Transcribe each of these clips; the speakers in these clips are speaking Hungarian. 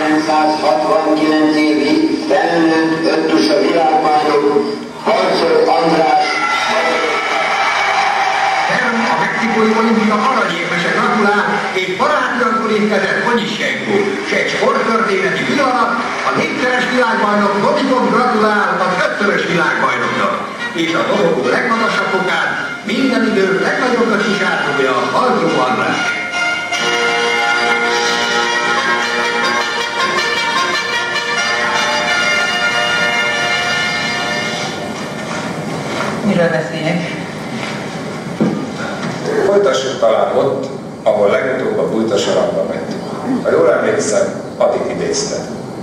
1969 évi felnőtt öttusa világbajnok Harcol András. A mexikói olimpia aranyérmese gratulál egy barátiakból érkezett Konyisenko, s egy sporttörténeti pillanat, a négyszeres világbajnok Novikov gratulál az ötszörös világbajnoknak, és a dobogó legmagasabb fokát minden idők legnagyobb öttusártója Harcol András. Miről beszéljek? Folytassuk talán ott, ahol legutóbb a Bújtasaratba mentünk. Ha jól emlékszem, addig idézted.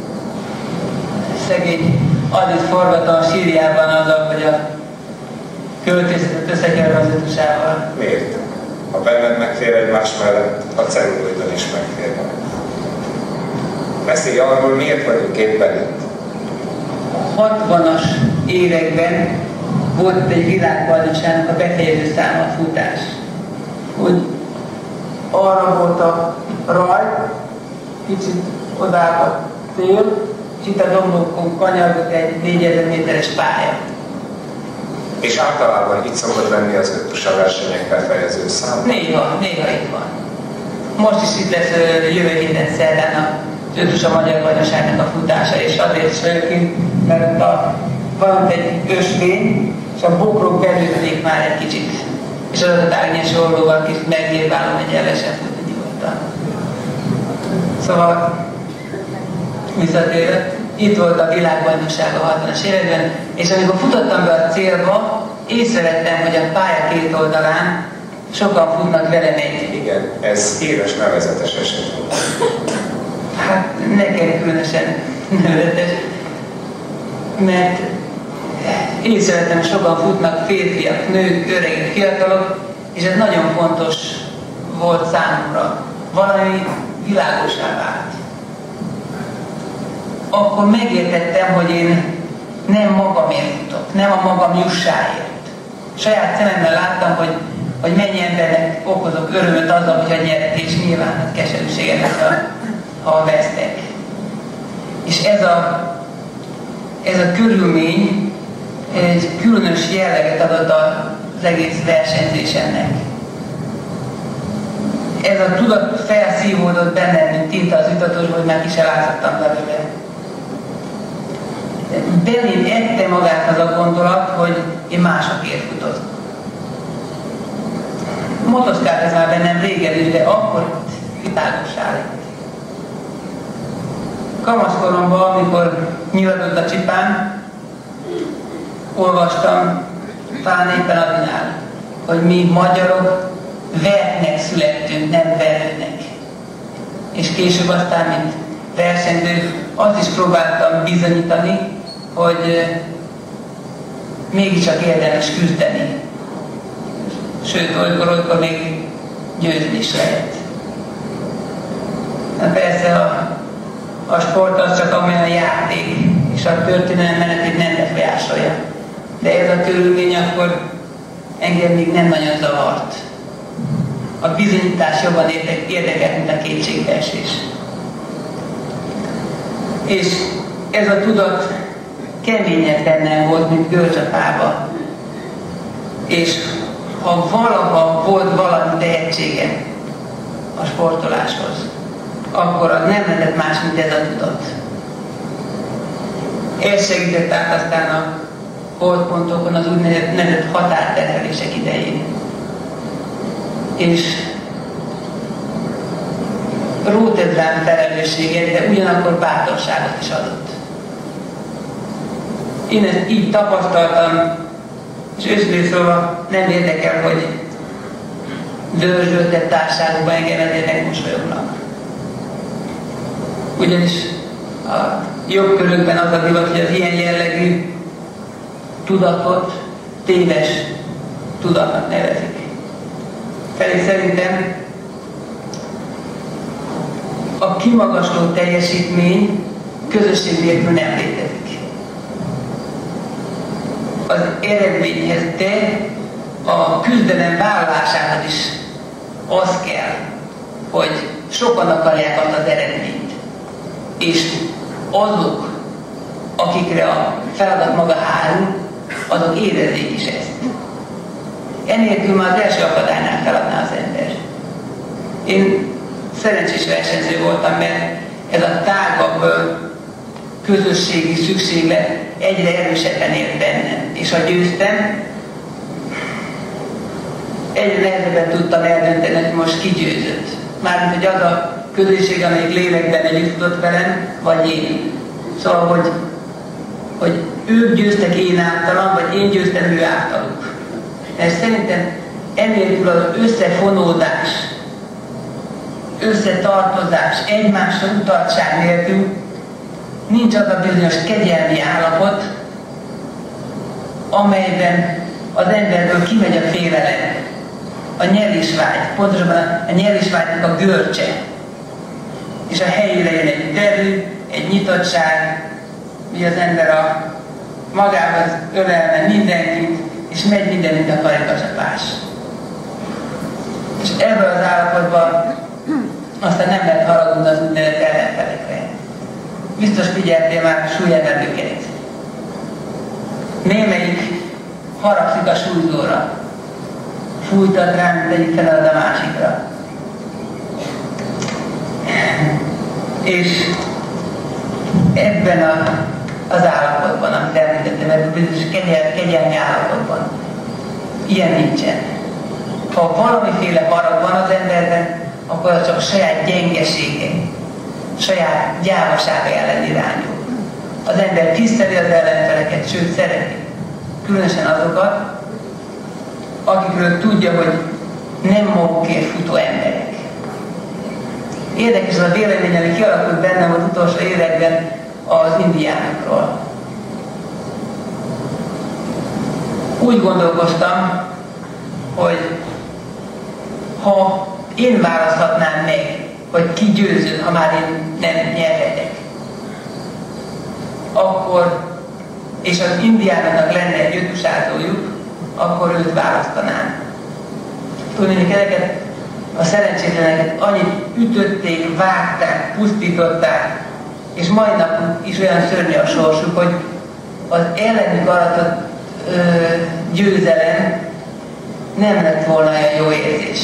Szegény Adit forgatta a sírjában azzal, hogy a költészetet összekerül az öttusával. Miért? Ha benned megfér egymás mellett, a celluloidon is megférne. Beszélj arról, miért vagyunk éppen itt. 60-as években volt egy világbajnokságnak a befejező száma futás. Úgy arra volt a rajt, kicsit odább a tél, és itt a domlókon kanyargott egy 4000 méteres pálya. És általában itt szokott lenni az öttusa versenyek befejező szám? Néha itt van. Most is itt lesz jövő héten szerdán az öttusa magyar bajnokságnak a futása, és azért is vagyok itt, mert van egy ösvény, és a bokrok belődik már egy kicsit. És az a tágnyes orlóval kicsit megnyilválom, hogy el lehessen futni nyugodtan. Szóval visszatérve, itt volt a világbajnokság a 60-as években, és amikor futottam be a célba, észrevettem, hogy a pálya két oldalán sokan futnak velem egy. Igen, ez híres nevezetes eset. Hát nekem különösen nevezetes, mert észrevettem, hogy sokan futnak férfiak, nők, öregek, fiatalok, és ez nagyon fontos volt számomra. Valami világosá vált. Akkor megértettem, hogy én nem magamért futok, nem a magam jussáért. Saját szememmel láttam, hogy mennyi embernek okozok örömöt azzal, hogyha nyerek, és nyilván keserűséget, ha vesztek. És ez a körülmény egy különös jelleget adott az egész versenyzésemnek. Ez a tudat felszívódott bennem, mint tinta az ütatosból, hogy már ki se láthattam belőle. Belém ette magát az a gondolat, hogy én másokért futok. Motoszkált ez már bennem régen is, de akkor világossá lett. Kamaszkoromban, amikor nyiladott a csipám, olvastam talán éppen Adinál, hogy mi magyarok vertnek születtünk, nem verőnek. És később aztán, mint versenyző, azt is próbáltam bizonyítani, hogy mégiscsak érdemes küzdeni. Sőt, olykor még győzni is lehet. Na persze a sport az csak amilyen játék, és a történelem menetét nem befolyásolja. De ez a körülmény akkor engem még nem nagyon zavart. A bizonyítás jobban érdekelt, mint a kétségbeesés. És ez a tudat keményebb bennem volt, mint görcsapába. És ha valaha volt valami tehetségem a sportoláshoz, akkor az nem lehetett más, mint ez a tudat. Ez segített át aztán a holdpontokon az úgynevezett határterhelések idején. És rót ez rám felelősséget, de ugyanakkor bátorságot is adott. Én ezt így tapasztaltam, és őszintén szóval nem érdekel, hogy dörzsöltett társaságokban engem ezért megmosolyognak. Ugyanis a jobb körökben az a divat, hogy az ilyen jellegű tudatot téves tudatnak nevezik. Pedig szerintem a kimagasló teljesítmény közösség nélkül nem létezik. Az eredményhez, de a küzdelem vállalásához is az kell, hogy sokan akarják azt az eredményt. és azok, akikre a feladat maga hárul, azok érezzék is ezt. Enélkül már az első akadálynál feladná az ember. Én szerencsés versenyző voltam, mert ez a tágabb közösségi szükséglet egyre erősebben élt bennem. És ha győztem, egyre nehezebben tudtam eldönteni, hogy most ki győzött. Mármint, hogy az a közösség, amelyik lélekben együtt tudott velem, vagy én. Szóval, hogy ők győztek én általam, vagy én győztem ő általuk. Mert szerintem enélkül az összefonódás, összetartozás, egymásra utaltság nélkül nincs az a bizonyos kegyelmi állapot, amelyben az emberből kimegy a félelem, a nyerésvágy, pontosabban a nyerésvágynak a görcse, és a helyére jön egy derű, egy nyitottság, hogy az ember magához ölelne mindenkit, és megy minden, mint a karikacsapás. És ebből az állapotban aztán nem lehet haragudni az úgynevezett ellenfelekre. Biztos figyeltél már súlyemelőket. Némelyik haragszik a súlyzóra. Fújtat rá, mint egyik felad a másikra. És ebben az állapotban, amit említettem, ebben bizonyos kegyelmi állapotban, ilyen nincsen. Ha valamiféle harag van az emberben, akkor az csak a saját gyengesége, saját gyávasága ellen irányul. Az ember tiszteli az ellenfeleket, sőt szereti. Különösen azokat, akikről tudja, hogy nem magukért futó emberek. Érdekes az a vélemény, ami kialakult bennem az utolsó években az indiánokról. Úgy gondolkoztam, hogy ha én választhatnám meg, hogy ki győzött, ha már én nem nyerhetek, akkor, és az indiánoknak lenne egy ötusázójuk, akkor őt választanám. Tudni, ezeket a szerencsétleneket annyit ütötték, vágták, pusztították, és mai napon is olyan szörnyű a sorsuk, hogy az ellenük aratott győzelem nem lett volna olyan jó érzés.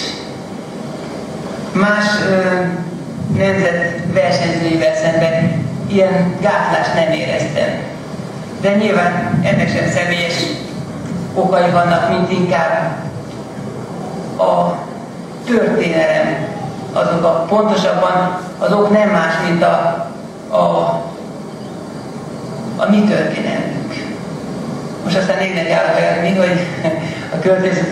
Más nemzet versenyzőivel szemben ilyen gátlást nem éreztem. De nyilván ennek sem személyes okai vannak, mint inkább a történelem. Pontosabban az ok nem más, mint a mi történelmünk. Most aztán égnek állapelni, hogy a költészet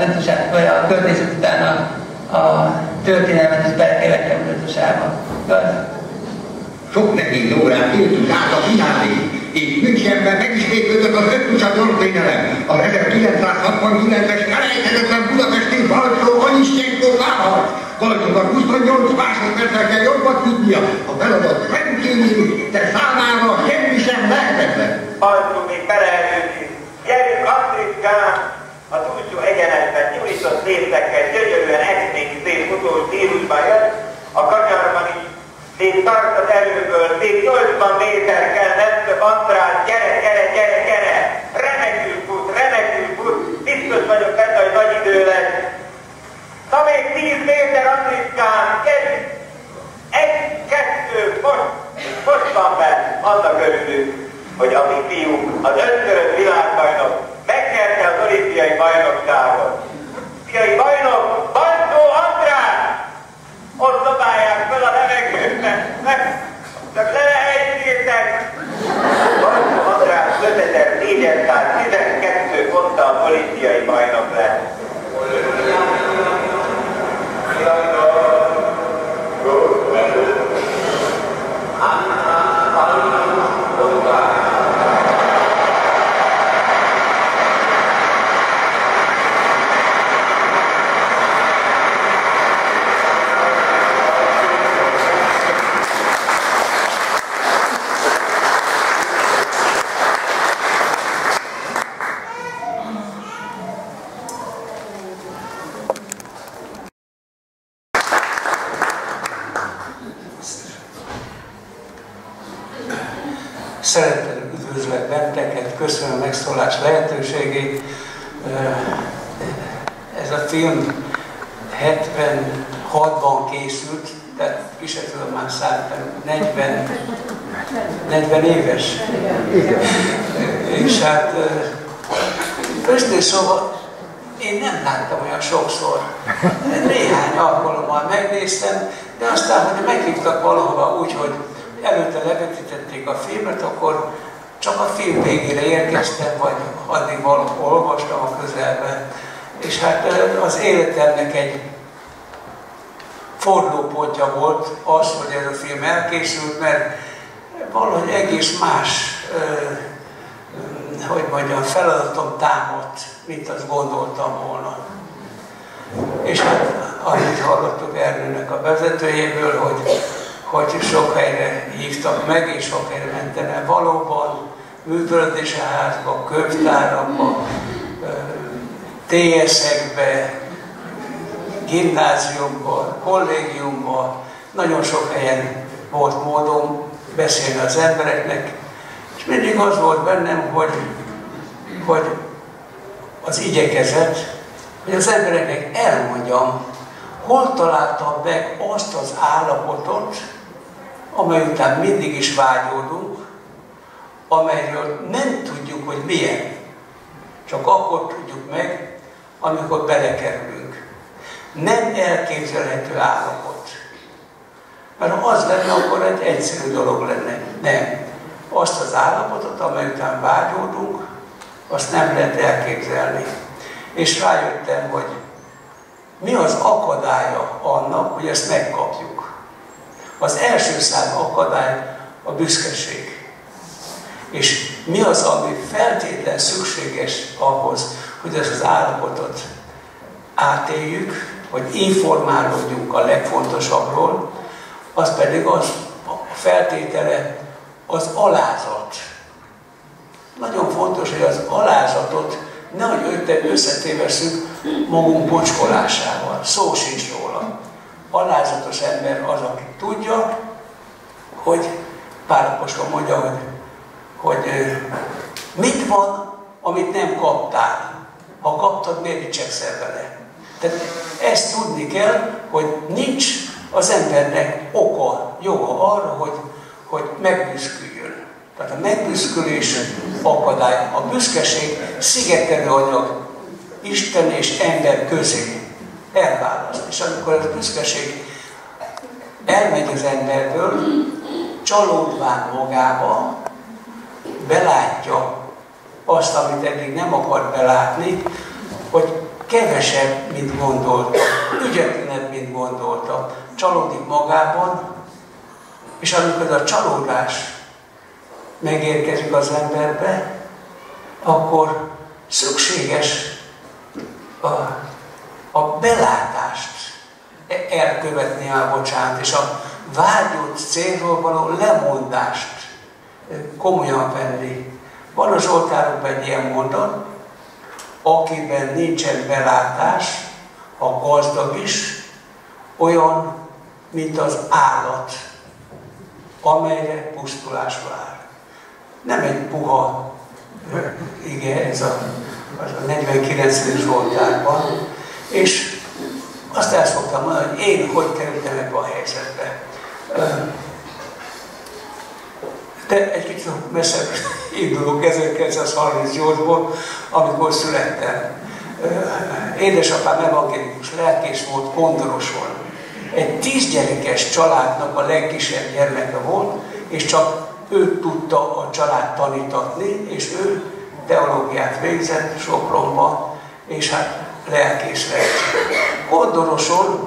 után a történelmet is bele kell vettem tudásába. Sok nehéz órát éltünk át a finálé, és Münchenben megismétlődött az öttusa történelem. A 1969-es elejthetetlen budapesti Balcsó Anyisztyenko válhat. Balcsónak 28 másodperccel kell jobban tudnia. A feladat rendkívüli, de számára semmi sem lehetetlen. Balcsó még beleelőzik. Gyerünk Afrikán! A túlsó egyenetben nyújtott léptekkel gyönyörűen eszmény szép futó stílusban jön, a kanyarban is még tart az erőből, még 80 méter kell, nem több András, gyere! Remekül fut, biztos vagyok benne, hogy nagy idő lesz. Na még 10 méter Andriskán, gyerünk! 1, 2, most van benne, annak örülünk, hogy a mi fiúk, az 5-szörös világbajnok megnyerte az olimpiai bajnokságot. Olimpiai bajnok, Balcsó András! Ott dobálják fel a levegőben, csak le elejtétek! Balcsó András 5412 ponttal olimpiai bajnok lett. Szeretettel üdvözlök benneteket, köszönöm a megszólás lehetőségét. Ez a film 76-ban készült, tehát ki se tudom már számítani, 40 éves. Igen. És hát őszintén szóval én nem láttam olyan sokszor. Néhány alkalommal megnéztem, de aztán, hogy meghívtak valahova úgy, hogy előtte levetítették a filmet, akkor csak a film végére érkeztem, vagy addig valahol olvastam a közelben. És hát az életemnek egy fordulópontja volt az, hogy ez a film elkészült, mert valahogy egész más, hogy mondjam, feladatom támadt, mint azt gondoltam volna. És hát amit hallottuk Ernőnek a vezetőjéből, hogy sok helyre hívtak meg, és sok helyre mentem el valóban, művelődési házba, könyvtárakba, TS-ekbe, gimnáziumba, kollégiumba, nagyon sok helyen volt módom beszélni az embereknek, és mindig az volt bennem, hogy az igyekezet, hogy az embereknek elmondjam, hol találtam meg azt az állapotot, amely után mindig is vágyódunk, amelyről nem tudjuk, hogy milyen. Csak akkor tudjuk meg, amikor belekerülünk. Nem elképzelhető állapot. Mert ha az lenne, akkor egy egyszerű dolog lenne. Nem. Azt az állapotot, amely után vágyódunk, azt nem lehet elképzelni. És rájöttem, hogy mi az akadálya annak, hogy ezt megkapjuk. Az első számú akadály a büszkeség. És mi az, ami feltétlen szükséges ahhoz, hogy ezt az állapotot átéljük, hogy informálódjunk a legfontosabbról, az pedig az a feltétele az alázat. Nagyon fontos, hogy az alázatot nehogy összetévesszük magunk bocskolásával. Szó sincs róla. Alázatos ember az, aki tudja, hogy Pál apostol mondja, hogy mit van, amit nem kaptál. Ha kaptad, miért dicsekszel vele? Tehát ezt tudni kell, hogy nincs az embernek oka, joga arra, hogy megbüszköljön. Tehát a megbüszkölés akadály. A büszkeség szigetelő anyag Isten és ember közé elválaszt. És amikor a büszkeség elmegy az emberből, csalódván magába, belátja azt, amit eddig nem akar belátni, hogy kevesebb, mint gondolta, ügyetlenebb, mint gondolta, csalódik magában, és amikor a csalódás megérkezik az emberbe, akkor szükséges a belátást elkövetni, bocsánat, és a vágyott célról való lemondást komolyan venni. Van a Zsoltárokban egy ilyen mondat, akiben nincsen belátás, ha gazdag is, olyan, mint az állat, amelyre pusztulás vár. Nem egy puha, igen, ez a 49. Zsoltárban, és azt el szoktam mondani, hogy én hogy kerültem ebbe a helyzetbe. De egy kicsit messzebb indulok 1938-ból, amikor születtem. Édesapám evangélikus lelkész volt Kondoroson. Egy 10 gyerekes családnak a legkisebb gyermeke volt, és csak ő tudta a család tanítatni, és ő teológiát végzett Sopronba, és hát lelkész lett. Kondoroson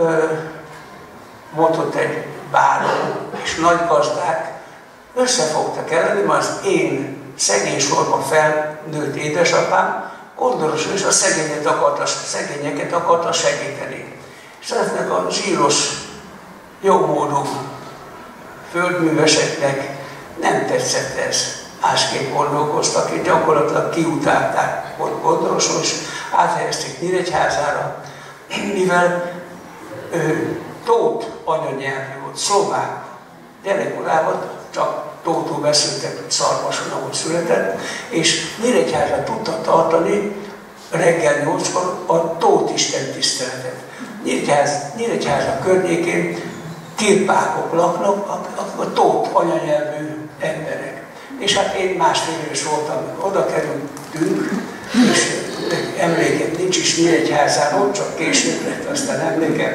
volt ott egy báron, és nagy gazdák összefogtak elleni, mert az én szegény sorban felnőtt édesapám Kondoroson is a szegényeket akarta segíteni. És ezeknek a zsíros, jómódú földműveseknek nem tetszett ez. Másképp gondolkoztak, és gyakorlatilag kiutálták Kondoroson, és áthelyezték Nyíregyházára, mivel Tóth anyanyelvű volt, szlovák. Gyerekkorában csak Tótól beszéltek, hogy Szarvason, ahogy született, és Nyíregyházán tudta tartani reggel 8-kor a Tótisten tiszteletet. Nyíregyháza környékén tirpákok laknak, a tót anyanyelvű emberek. És hát én másfél éves voltam, amikor oda kerültünk, és emlékem nincs is Nyíregyházáról, csak később lett aztán emlékem.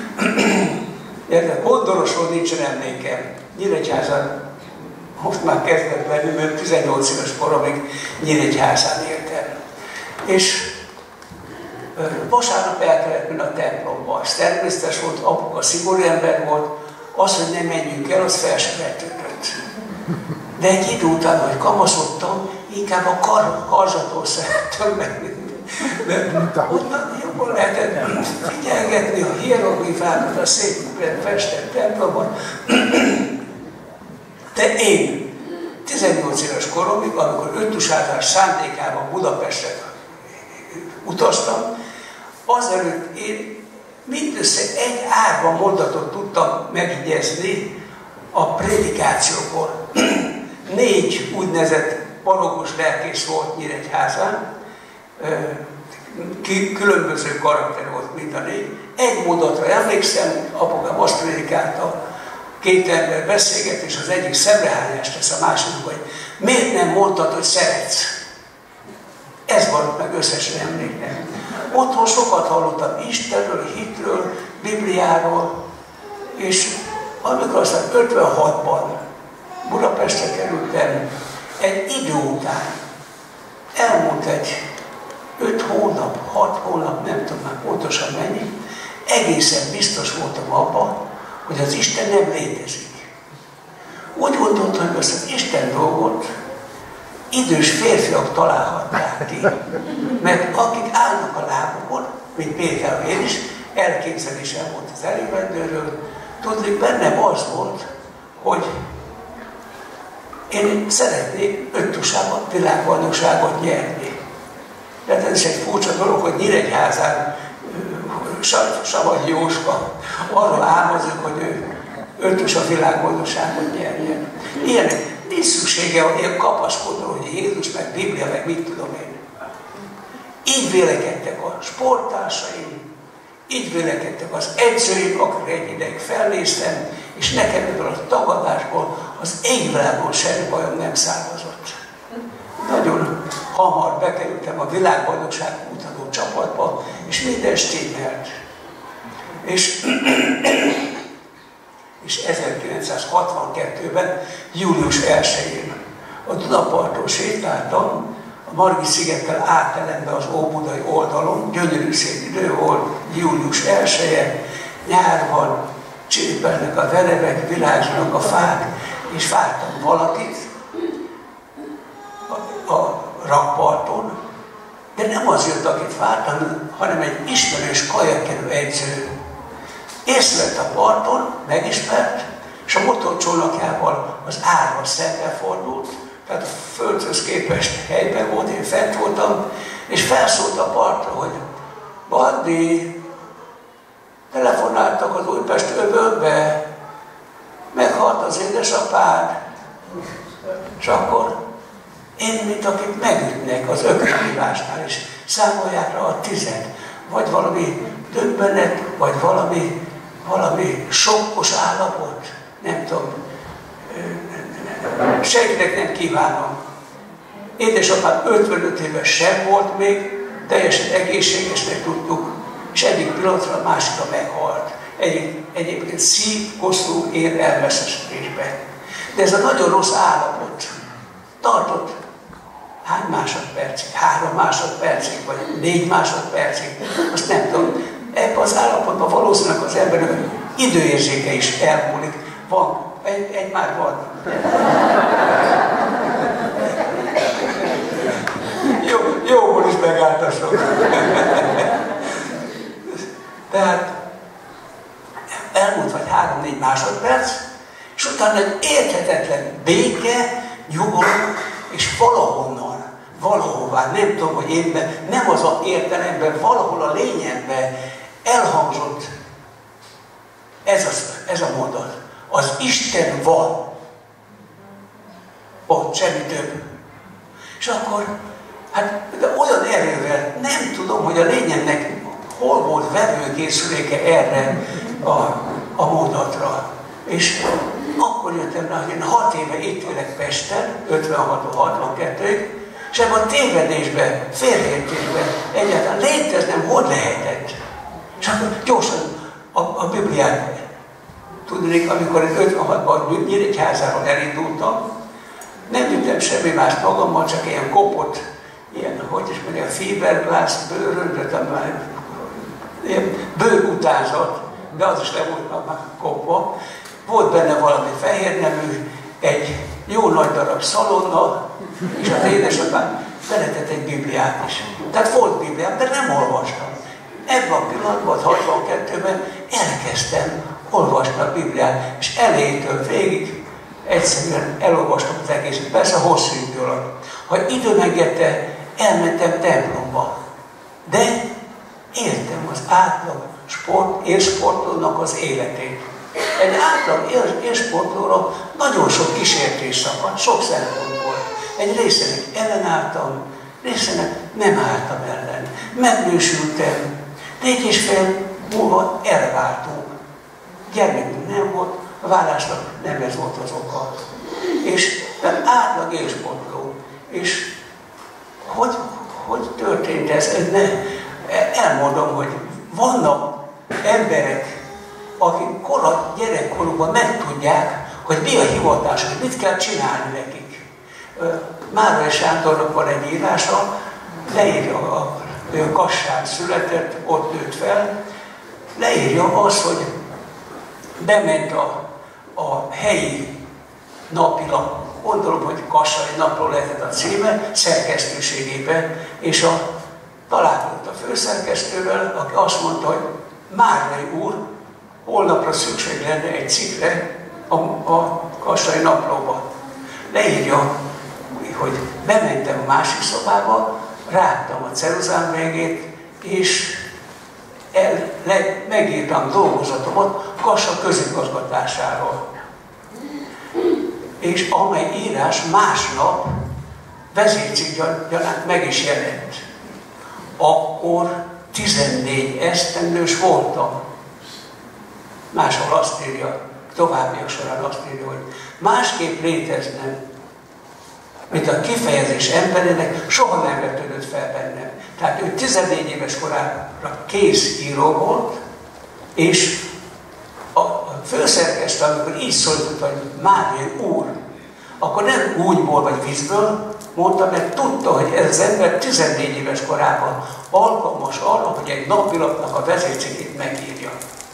De Kondorosról nincsen emlékem. Nyíregyházán most már kezdett lenni, mert 18 éves koromig Nyíregyházán éltem. És vasárnap el kellett menni a templomba. Ez természetes volt, apuka szigorú ember volt, az, hogy nem menjünk el, az fel sem vetődött. De egy idő után, hogy kamaszodtam, inkább a karzsatól szerettem menni. Onnan jobban lehetett figyelgetni a hieroglifákat, a szépen festett templomban. De én 18 éves koromig, amikor öttusázás szándékában Budapestre utaztam, azelőtt én mindössze egy árva mondatot tudtam megigyezni a prédikációkor. 4 úgynevezett parókus lelkész volt Nyíregyházán, különböző karakter volt mind a 4. Egy mondatra emlékszem, apukám azt prédikálta, 2 ember beszélget, és az egyik szemrehányást tesz a másiknak, hogy miért nem mondtad, hogy szeretsz? Ez volt meg összesen emlékem. Otthon sokat hallottam Istenről, hitről, Bibliáról, és amikor aztán 56-ban Budapestre kerültem, egy idő után elmúlt egy 5 hónap, 6 hónap, nem tudom már pontosan mennyi, egészen biztos voltam abban, hogy az Isten nem létezik. Úgy gondoltam, hogy azt az Isten dolgot idős férfiak találhatták ki. Mert akik állnak a lábukon, mint például én is, elképzelésem volt az elévendőről, tudnék, bennem az volt, hogy én szeretnék öttusában világbajnokságot nyerni. Tehát ez is egy furcsa dolog, hogy Nyíregyházán Savagyi Jóska arról álmozik, hogy ő öttus a világbajnokságot nyerjen. Ilyenek. Nincs szüksége ilyen kapaszkodó, hogy Jézus, meg Biblia, meg mit tudom én. Így vélekedtek a sporttársaim, így vélekedtek az edzőim, akikre egy ideig felnéztem, és nekem ebből a tagadásból az égvilágon semmi bajom nem származott. Nagyon hamar bekerültem a világbajnokság mutató csapatba, és minden stimmelt. És 1962-ben, július 1-én a Dunaparton sétáltam, a Margit-szigettel áttelembe az Óbudai oldalon, gyönyörű szép idő volt, július 1-e, nyár van, csiripelnek a verevek, virágzsanak a fák, és vártam valakit a rakparton, de nem az jött, akit vártam, hanem egy ismerős kajakkenő edző. Észrevett a parton, megismert, és a motorcsónakjával az árva szembefordult, tehát a földhöz képest helyben volt, én fent voltam, és felszólt a partra, hogy Bandi, telefonáltak az Újpest öbölbe, meghalt az édesapád. És akkor én, mint akit megütnek az ökölhívásnál, és számolják rá a 10, vagy valami döbbenet, vagy valami sokkos állapot, nem tudom, senkinek nem kívánom. Édesapám 55 éves sem volt még, teljesen egészségesnek tudtuk, és egyik pillanatra a másikra meghalt. Egyébként szívkoszorú ér elveszesítésbe. De ez a nagyon rossz állapot tartott hány másodpercig? 3 másodpercig, vagy 4 másodpercig, azt nem tudom. Ebben az állapotban valószínűleg az embernek időérzéke is elmúlik. Van, egy már van. Jóból is megálltasok. Tehát elmúlt vagy 3-4 másodperc, és utána egy érthetetlen béke, nyugalom, és valahová, nem tudom, hogy éppen, nem az a értelemben, valahol a lényegben elhangzott ez a mondat. Az Isten van. ott semmi több. És akkor, hát de olyan erővel, nem tudom, hogy a lényegnek hol volt vevőkészüléke erre a mondatra. És akkor jöttem rá, hogy én 6 éve itt élek Pesten, 56-62-ig, és ebben a tévedésben, félreértésben egyáltalán léteznem, hogy lehetett. És akkor gyorsan a Bibliát, tudnék, amikor 56-ban Nyíregyházáról elindultam, nem vittem semmi más magammal, csak ilyen kopott, ilyen, hogy is mondja, fiberglász, bőröndötem már, ilyen bőrutázat, de az is le volt már kopva. Volt benne valami fehér nemű, egy jó nagy darab szalonna, és az édesapám beletett egy Bibliát is. Tehát volt Bibliám, de nem olvastam. Ebben a pillanatban, 62-ben elkezdtem olvasni a Bibliát, és elejétől végig egyszerűen elolvastam az egészet. Persze hosszú idő alatt. Ha időm engedte, elmentem templomba. De éltem az átlag élsportolónak az életét. Egy átlag élsportolóra nagyon sok kísértés szakadt, sok szempontból. Egy részének ellenálltam, részének nem álltam ellen. Megnősültem, 4,5 múlva elváltunk. Gyermekünk nem volt, a vállásnak nem ez volt az oka. És átlag élsportoló. És hogy történt ez? Elmondom, hogy vannak emberek, akik gyerekkorukban megtudják, hogy mi a hivatás, hogy mit kell csinálni nekik. Márai Sándornak van egy írása, leírja, ő Kassán született, ott nőtt fel, leírja azt, hogy bement a helyi napilap, gondolom, hogy Kassai Napról lehetett a címe, szerkesztőségében, és találkozott a főszerkesztővel, aki azt mondta, hogy Márai úr, holnapra szükség lenne egy cikkre a Kassai Naplóba. Leírja, hogy bementem a másik szobába, rágtam a ceruzám végét, és megírtam dolgozatomat Kassa közigazgatásáról. És amely írás másnap vezércikk gyanánt meg is jelent. Akkor 14 esztendős voltam. Máshol azt írja, továbbiak során azt írja, hogy másképp léteznem, mint a kifejezés emberének, soha nem vetődött fel bennem. Tehát ő 14 éves korára kész író volt, és a főszerkesztő, amikor így szólított, hogy Márai úr, akkor nem úgyból vagy vízből mondta, mert tudta, hogy ez az ember 14 éves korában alkalmas arra, hogy egy napilapnak a vezércikkét megírja.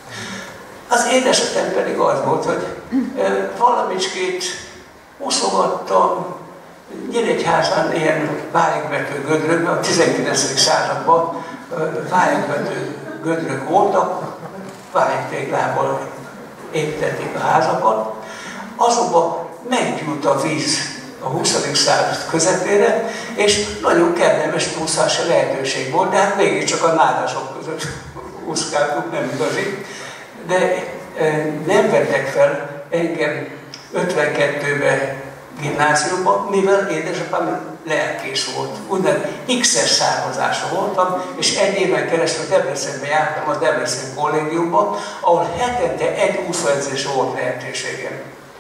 Az én esetem pedig az volt, hogy valamicskét uszogattam, Nyíregyházán ilyen vályogvető gödrök, a 19. században vályogvető gödrök voltak, vályogtéglából építették a házakat, azokban meggyújt a víz a 20. század közepére, és nagyon kellemes úszási lehetőség volt, de hát mégiscsak a nádasok között úszkáltunk, nem igazi. De nem vettek fel engem 52-ben gimnáziumban, mivel édesapám lelkész volt. Úgynevezett X-es származásra voltam, és egy éven keresztül Debrecenbe jártam a Debrecen kollégiumban, ahol hetente egy úszóedzésre volt lehetőségem.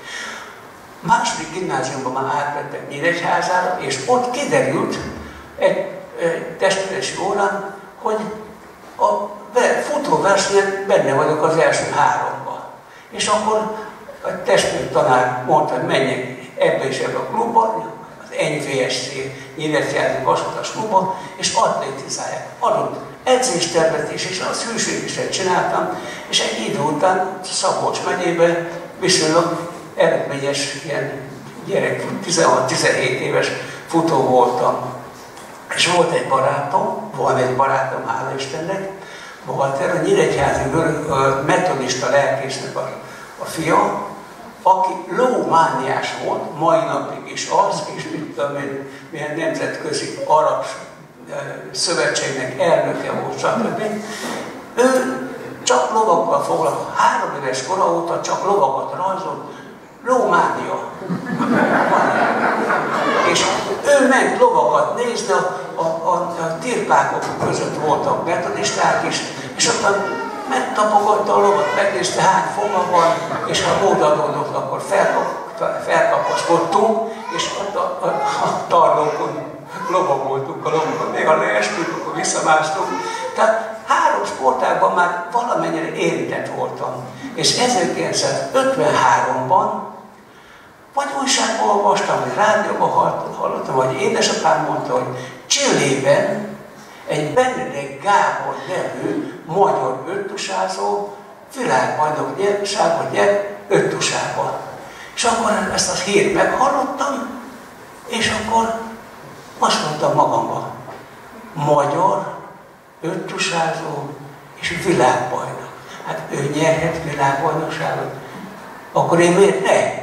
Második gimnáziumban már átvettem Nyíregyházára, és ott kiderült egy testvérési órán, hogy a futóversenyen benne vagyok az első 3-ban. És akkor a testvértanár mondta, hogy menjek ebbe és ebbe a klubba, az NVSC Nyíregyházi Vasútas klubba, és atlétizálják. Adott edzéstervet is, és azt hűségesen csináltam, és egy idő után Szabolcs megyében viszonylag eredményes ilyen gyerek, 16-17 éves futó voltam. És volt egy barátom, van egy barátom, hála Istennek, Walter, a nyíregyházi metodista lelkésznek a fia, aki lómániás volt, mai napig is az, és mit tudom én, milyen nemzetközi arab szövetségnek elnöke volt, stb. Ő csak lovakkal foglalkozott, 3 éves kora óta csak lovakat rajzolt, lómánia. És ő ment lovakat nézni, a tirpákok között voltak metodisták is, és ottan megtapogatta a lovat, megnézte hány foga van, és ha odaadódott, akkor felkapaszkodtunk, és ott a tarlókon lovagoltunk a lovakon, még ha leesküdtünk, akkor visszamásztunk. Tehát 3 sportágban már valamennyire érintett voltam. És 1953-ban vagy újságban olvastam, vagy rádióban hallottam, vagy édesapám mondta, hogy Csillében egy Benedek Gábor nevű magyar öttusázó világbajnokságot nyert öttusában. És akkor ezt a hírt meghallottam, és akkor azt mondtam magamban, magyar öttusázó és világbajnok. Hát ő nyerhet világbajnokságot, akkor én miért ne?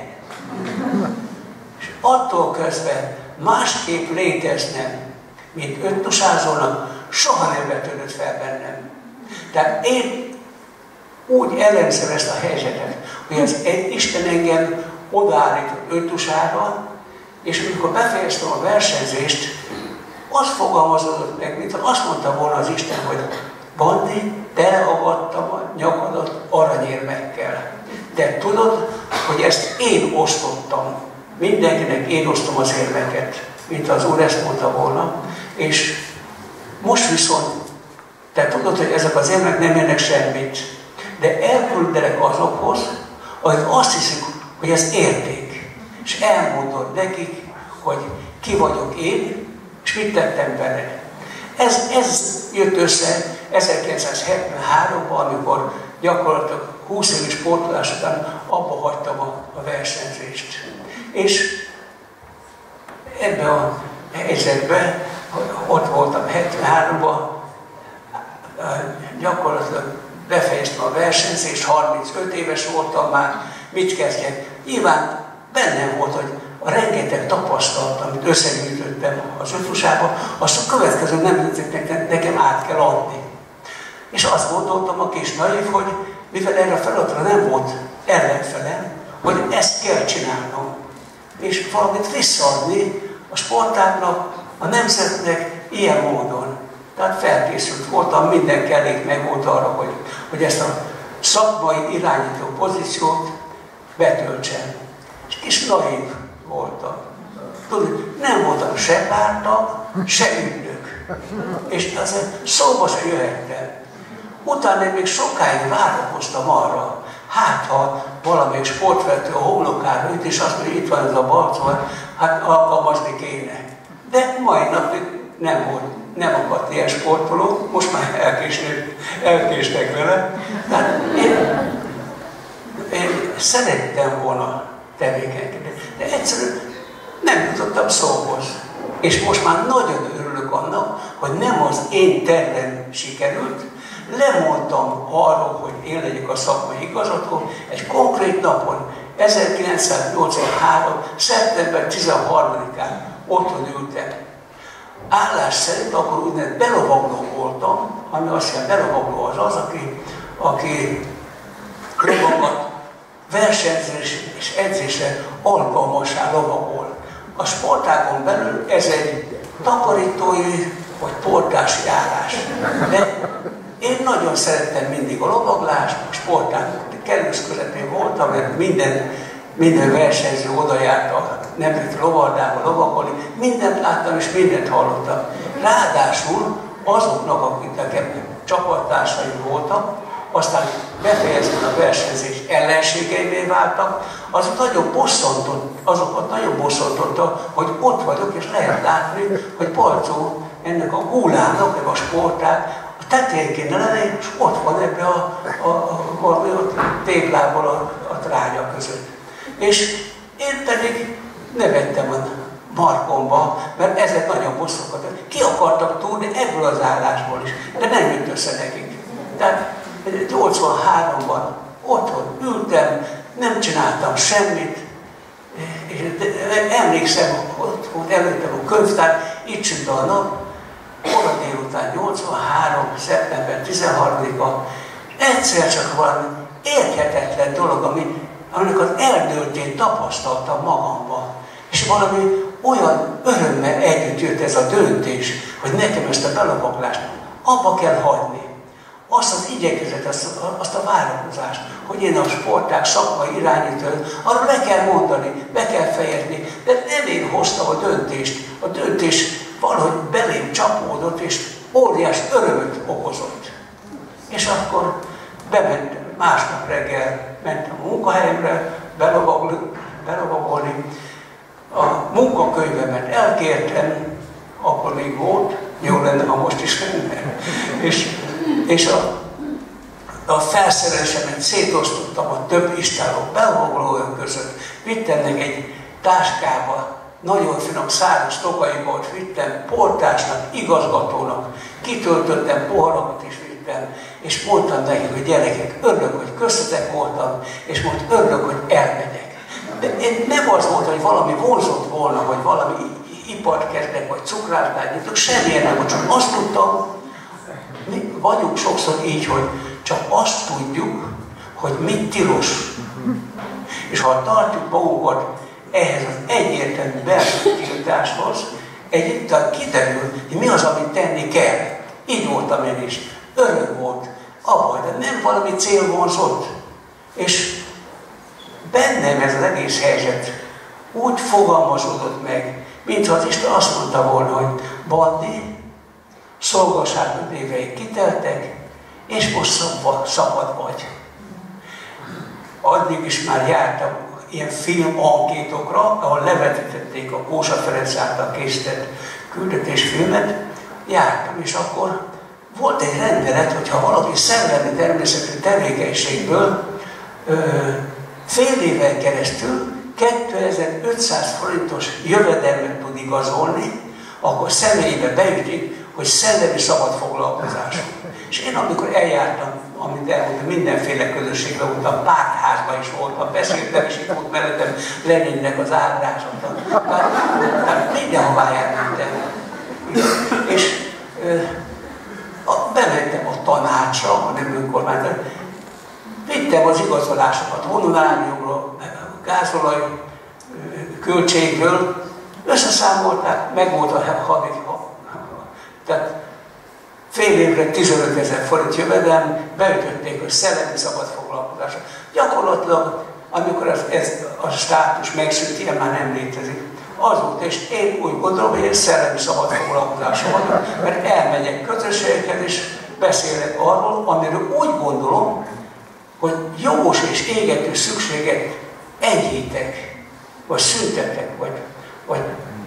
És attól közben másképp léteznem, mint öttusázónak, soha nem vetődött fel bennem. Tehát én úgy elemzem ezt a helyzetet, hogy az Isten engem odaállított öttusára, és amikor befejeztem a versenyzést, azt fogalmazódott meg, mint azt mondta volna az Isten, hogy Bandi, teleagadtam a nyakadat aranyérmekkel. De tudod, hogy ezt én osztottam. Mindenkinek én osztom az érmeket, mint az Úr ezt mondta volna. És most viszont, te tudod, hogy ezek az érmek nem érnek semmit, de elküldelek azokhoz, akik azt hiszik, hogy ez érték. És elmondod nekik, hogy ki vagyok én, és mit tettem vele. Ez jött össze 1973-ban, amikor gyakorlatilag 20 évi sportolás után abba hagytam a versenyzést. És ebben a helyzetben, ott voltam 73-ban, gyakorlatilag befejeztem a versenyzést, 35 éves voltam már, mit kezdjek? Nyilván bennem volt, hogy a rengeteg tapasztalat, amit összegyűjtöttem az öttusában, azt a következő nemzeteknek nekem át kell adni. És azt gondoltam a kis naív, hogy mivel erre a feladatra nem volt ellenfelem, hogy ezt kell csinálnom. És valamit visszaadni a sportágnak, a nemzetnek ilyen módon. Tehát felkészült voltam, minden kellék meg volt arra, hogy ezt a szakmai irányító pozíciót betöltsem. És kis naív voltam. Tudod, nem voltam se pártag, se ügynök. És azért szóba se jöhettem. Utána még sokáig várakoztam arra, hát ha valamelyik sportvető a homlokára üt, és azt mondja, itt van ez a balcol, hát alkalmazni kéne. De mai napig nem volt, nem akadt ilyen sportoló, most már elkéstek vele. Tehát én szerettem volna tevékenykedni, de egyszerűen nem jutottam szóhoz. És most már nagyon örülök annak, hogy nem az én tervem sikerült, lemondtam arról, hogy én legyek a szakmai igazgató, egy konkrét napon, 1983. szeptember 13-án otthon ültem. Állás szerint akkor úgynevezett belovagló voltam, ami azt jelenti, belovagló az, aki lovagat versenyzés és edzésre alkalmassá lovagol. A sportágon belül ez egy takarítói vagy portási állás. De én nagyon szerettem mindig a lovaglást, a sportágon kellős közepén voltam, mert minden versenyző oda járt a nemzeti lovardába lovagolni, mindent láttam és mindent hallottam. Ráadásul azoknak, akik nekem csapattársaim voltak, aztán befejezve a versenyzés ellenségeimé váltak, azokat nagyon bosszantotta, hogy ott vagyok, és lehet látni, hogy Palcó ennek a gúlának, meg a sportág a tetején kéne lenni, és ott van ebbe a téglával a trágya között. És én pedig nevettem a markomba, mert ezek nagyon bosszúkat. Ki akartak túlni ebből az állásból is, de nem jött össze nekik. Tehát 83-ban otthon ültem, nem csináltam semmit, és emlékszem, ott volt előttem a könyvtár, itt süt a nap, kora délután 83. szeptember 13-a, egyszer csak valami érthetetlen dolog, aminek az eldőltén tapasztaltam magamban. És valami olyan örömmel együtt jött ez a döntés, hogy nekem ezt a belovaglást abba kell hagyni. Azt az igyekezet, azt a várakozást, hogy én a sportág szakmai irányító, arra le kell mondani, be kell fejezni, de nem én hoztam a döntést. A döntés valahogy belém csapódott, és óriás örömöt okozott. És akkor bementem, másnap reggel mentem a munkahelyemre, belovagolni. A munkakönyvemet elkértem, akkor még volt, jó lenne, ha most is lenne. És a felszerelésemet szétosztottam a több istáló belovagolók között. Vittem meg egy táskába, nagyon finom száraz tokaikat vittem, portásnak, igazgatónak, kitöltöttem, poharakat is vittem, és mondtam nekik, hogy gyerekek, örülök, hogy köztetek voltam, és most örülök, hogy elmegyek. De én nem az volt, hogy valami vonzott volna, hogy valami ipart kezdek, vagy cukrászdát nyitok, semmilyen nem volt, csak azt tudtam, mi vagyunk sokszor így, hogy csak azt tudjuk, hogy mit tilos. És ha tartjuk magunkat ehhez az egyértelmű belső tiltáshoz, egyébként kiderül, hogy mi az, amit tenni kell. Így voltam én is. Örök volt abban, de nem valami cél vonzott. És bennem ez az egész helyzet úgy fogalmazódott meg, mintha az Isten azt mondta volna, hogy Bandi, szolgaságod éveik kiteltek, és most szabad vagy. Addig is már jártam ilyen filmankétokra, ahol levetítették a Kósa Ferenc által készített küldetésfilmet, jártam, és akkor volt egy rendelet, hogyha valaki szellemi természetű tevékenységből fél éven keresztül 2500 forintos jövedelmet tud igazolni, akkor személybe beütik, hogy szellemi szabad foglalkozás. És én amikor eljártam, amit elmondtam, mindenféle közösségben voltam, pártházban is voltam, beszéltem, és itt volt mellettem Leninnek az ábrázata. Tehát mindenhová jártam. És bementem a tanácsra, a nem önkormányzat, vittem az igazolásokat honoráriumról, gázolaj költségről, összeszámolták, meg volt a havi. Tehát fél évre 15 000 forint jövedelem, beütötték, hogy szellemi szabad foglalkozásra. Gyakorlatilag, amikor ez a státus megszűnt, ilyen már nem létezik. Az volt, és én úgy gondolom, hogy én szellemi szabad foglalkozásra vagyok, mert elmegyek közösségekhez, és beszélek arról, amiről úgy gondolom, hogy jogos és égető szükséget enyhítek, vagy szüntetek, vagy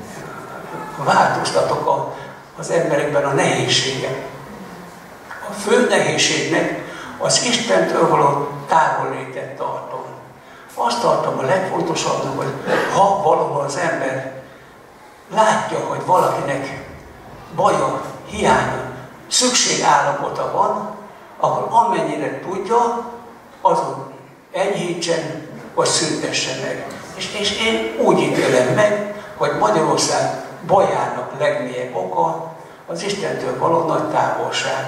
változtatok az emberekben a nehézséget. A fő nehézségnek az Istentől való távollétet tartom. Azt tartom a legfontosabbnak, hogy ha valahol az ember látja, hogy valakinek baja, hiánya, szükségállapota van, akkor amennyire tudja, azon enyhítsen, vagy szüntessen meg. És én úgy ítélem meg, hogy Magyarország bajának legmélyebb oka az Istentől való nagy távolság.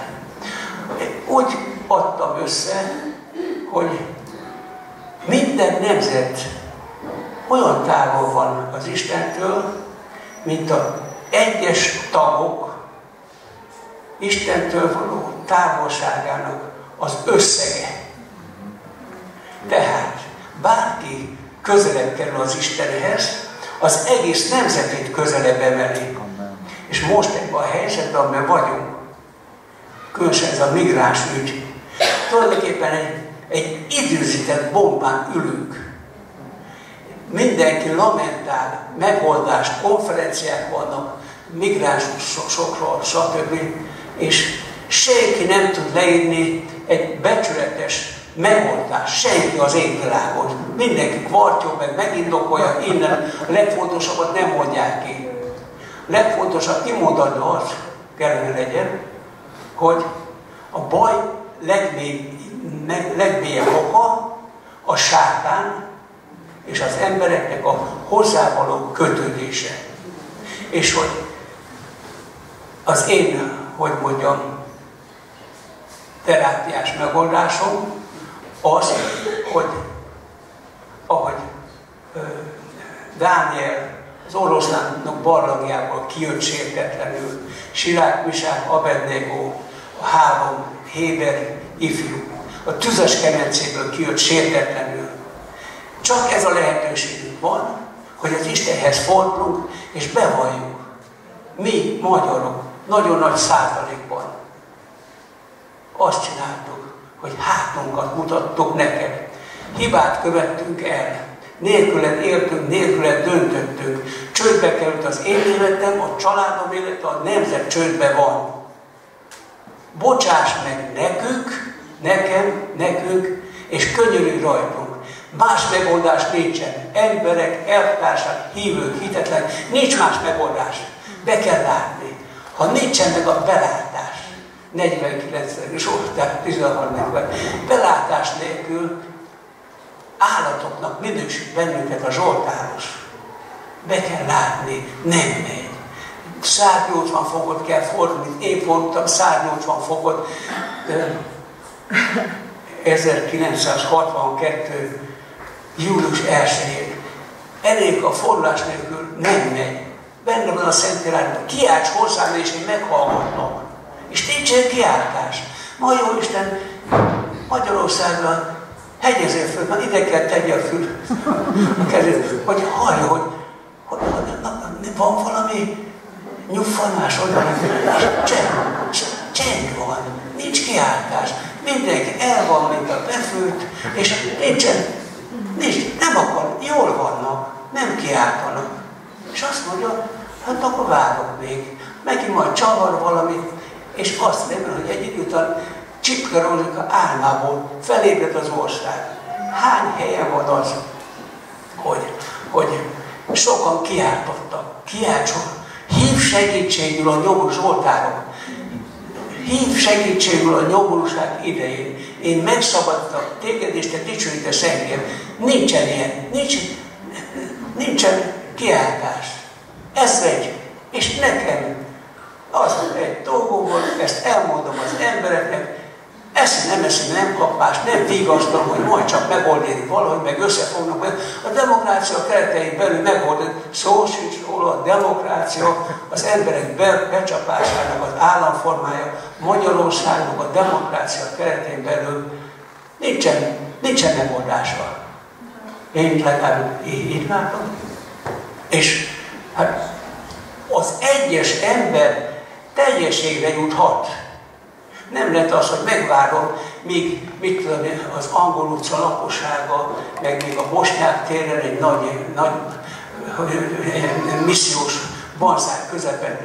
Úgy adtam össze, hogy minden nemzet olyan távol van az Istentől, mint az egyes tagok Istentől való távolságának az összege. Tehát bárki közelebb kerül az Istenhez, az egész nemzetét közelebb emeli. És most ebben a helyzetben, amiben vagyunk, különösen ez a migráns ügy, tulajdonképpen egy időzített bombán ülünk. Mindenki lamentál, megoldást, konferenciák vannak, migránsokról, stb. És senki nem tud leírni egy becsületes megoldás, senki az égvilágon. Mindenki kvartyol, meg megindokolja, innen a legfontosabbat nem mondják ki. Legfontosabb kimondani az kellene legyen, hogy a baj legmélyebb oka a sátán és az embereknek a hozzávaló kötődése. És hogy az én, hogy mondjam, terápiás megoldásom az, hogy ahogy Dániel az oroszlánok barlangjából kijött sértetlenül, Sirák, Misák, Abednego, a 3 héber ifjú, a tüzes kemencéből kijött sértetlenül. Csak ez a lehetőségünk van, hogy az Istenhez fordulunk és bevalljuk. Mi, magyarok, nagyon nagy százalékban azt csináltuk, hogy hátunkat mutattuk neked. Hibát követtünk el. Nélküled éltünk, nélküled döntöttünk. Csődbe került az én életem, a családom élete, a nemzet csődbe van. Bocsáss meg nekünk, és könyörülj rajtunk. Más megoldás nincsen. Emberek, elvtársak, hívők, hitetlenek. Nincs más megoldás. Be kell látni. Ha nincsen meg a belátás, 49. Zsoltár 13-ben, belátás nélkül állatoknak minősít bennünket a Zsoltáros. Be kell látni, nem megy. 180 fokot kell fordulni, én fordultam 180 fokot. 1962. július 1-én. Elég a fordulás nélkül nem megy. Benne van a Szentírásban, kiálts hozzám, és én meghallgatlak. És nincsen kiáltás. Ma jó Isten, Magyarországra hegyezél föl, már ide kell tegye a fül, a kezét, hogy hallja, hogy van valami nyugfanás, csend van, nincs kiáltás. Mindenki el van, mint a befőtt, és nem akar, jól vannak, nem kiáltanak. És azt mondja, hát akkor várok még. Megint majd csavar valamit, és azt remélem, hogy egy idő után Csipke Rózsika álmából felébred az ország. Hány helyen van az, hogy sokan kiáltottak, kiáltson, hív segítségül a nyomorú Zsoltárok, hív segítségül a nyomorúság idején. Én megszabadítok téged, és te dicsőítesz engem. Nincsen ilyen, nincsen kiáltás. Ez egy, és nekem az egy dolgom volt, ezt elmondom az embereknek, eszem, nem kapás, nem vigasztalom, hogy majd csak megoldani valahogy, meg összefognak, meg a demokrácia keretein belül megoldani. Szó sincs róla, a demokrácia az emberek becsapásának az államformája, Magyarországnak a demokrácia keretein belül nincsen megoldása. Én legalább így látom. És hát az egyes ember teljességre juthat. Nem lehet az, hogy megvárom, míg mit tudom, az Angol utca lakossága, meg még a Bosnyák téren egy nagy missziós banzáj közepette,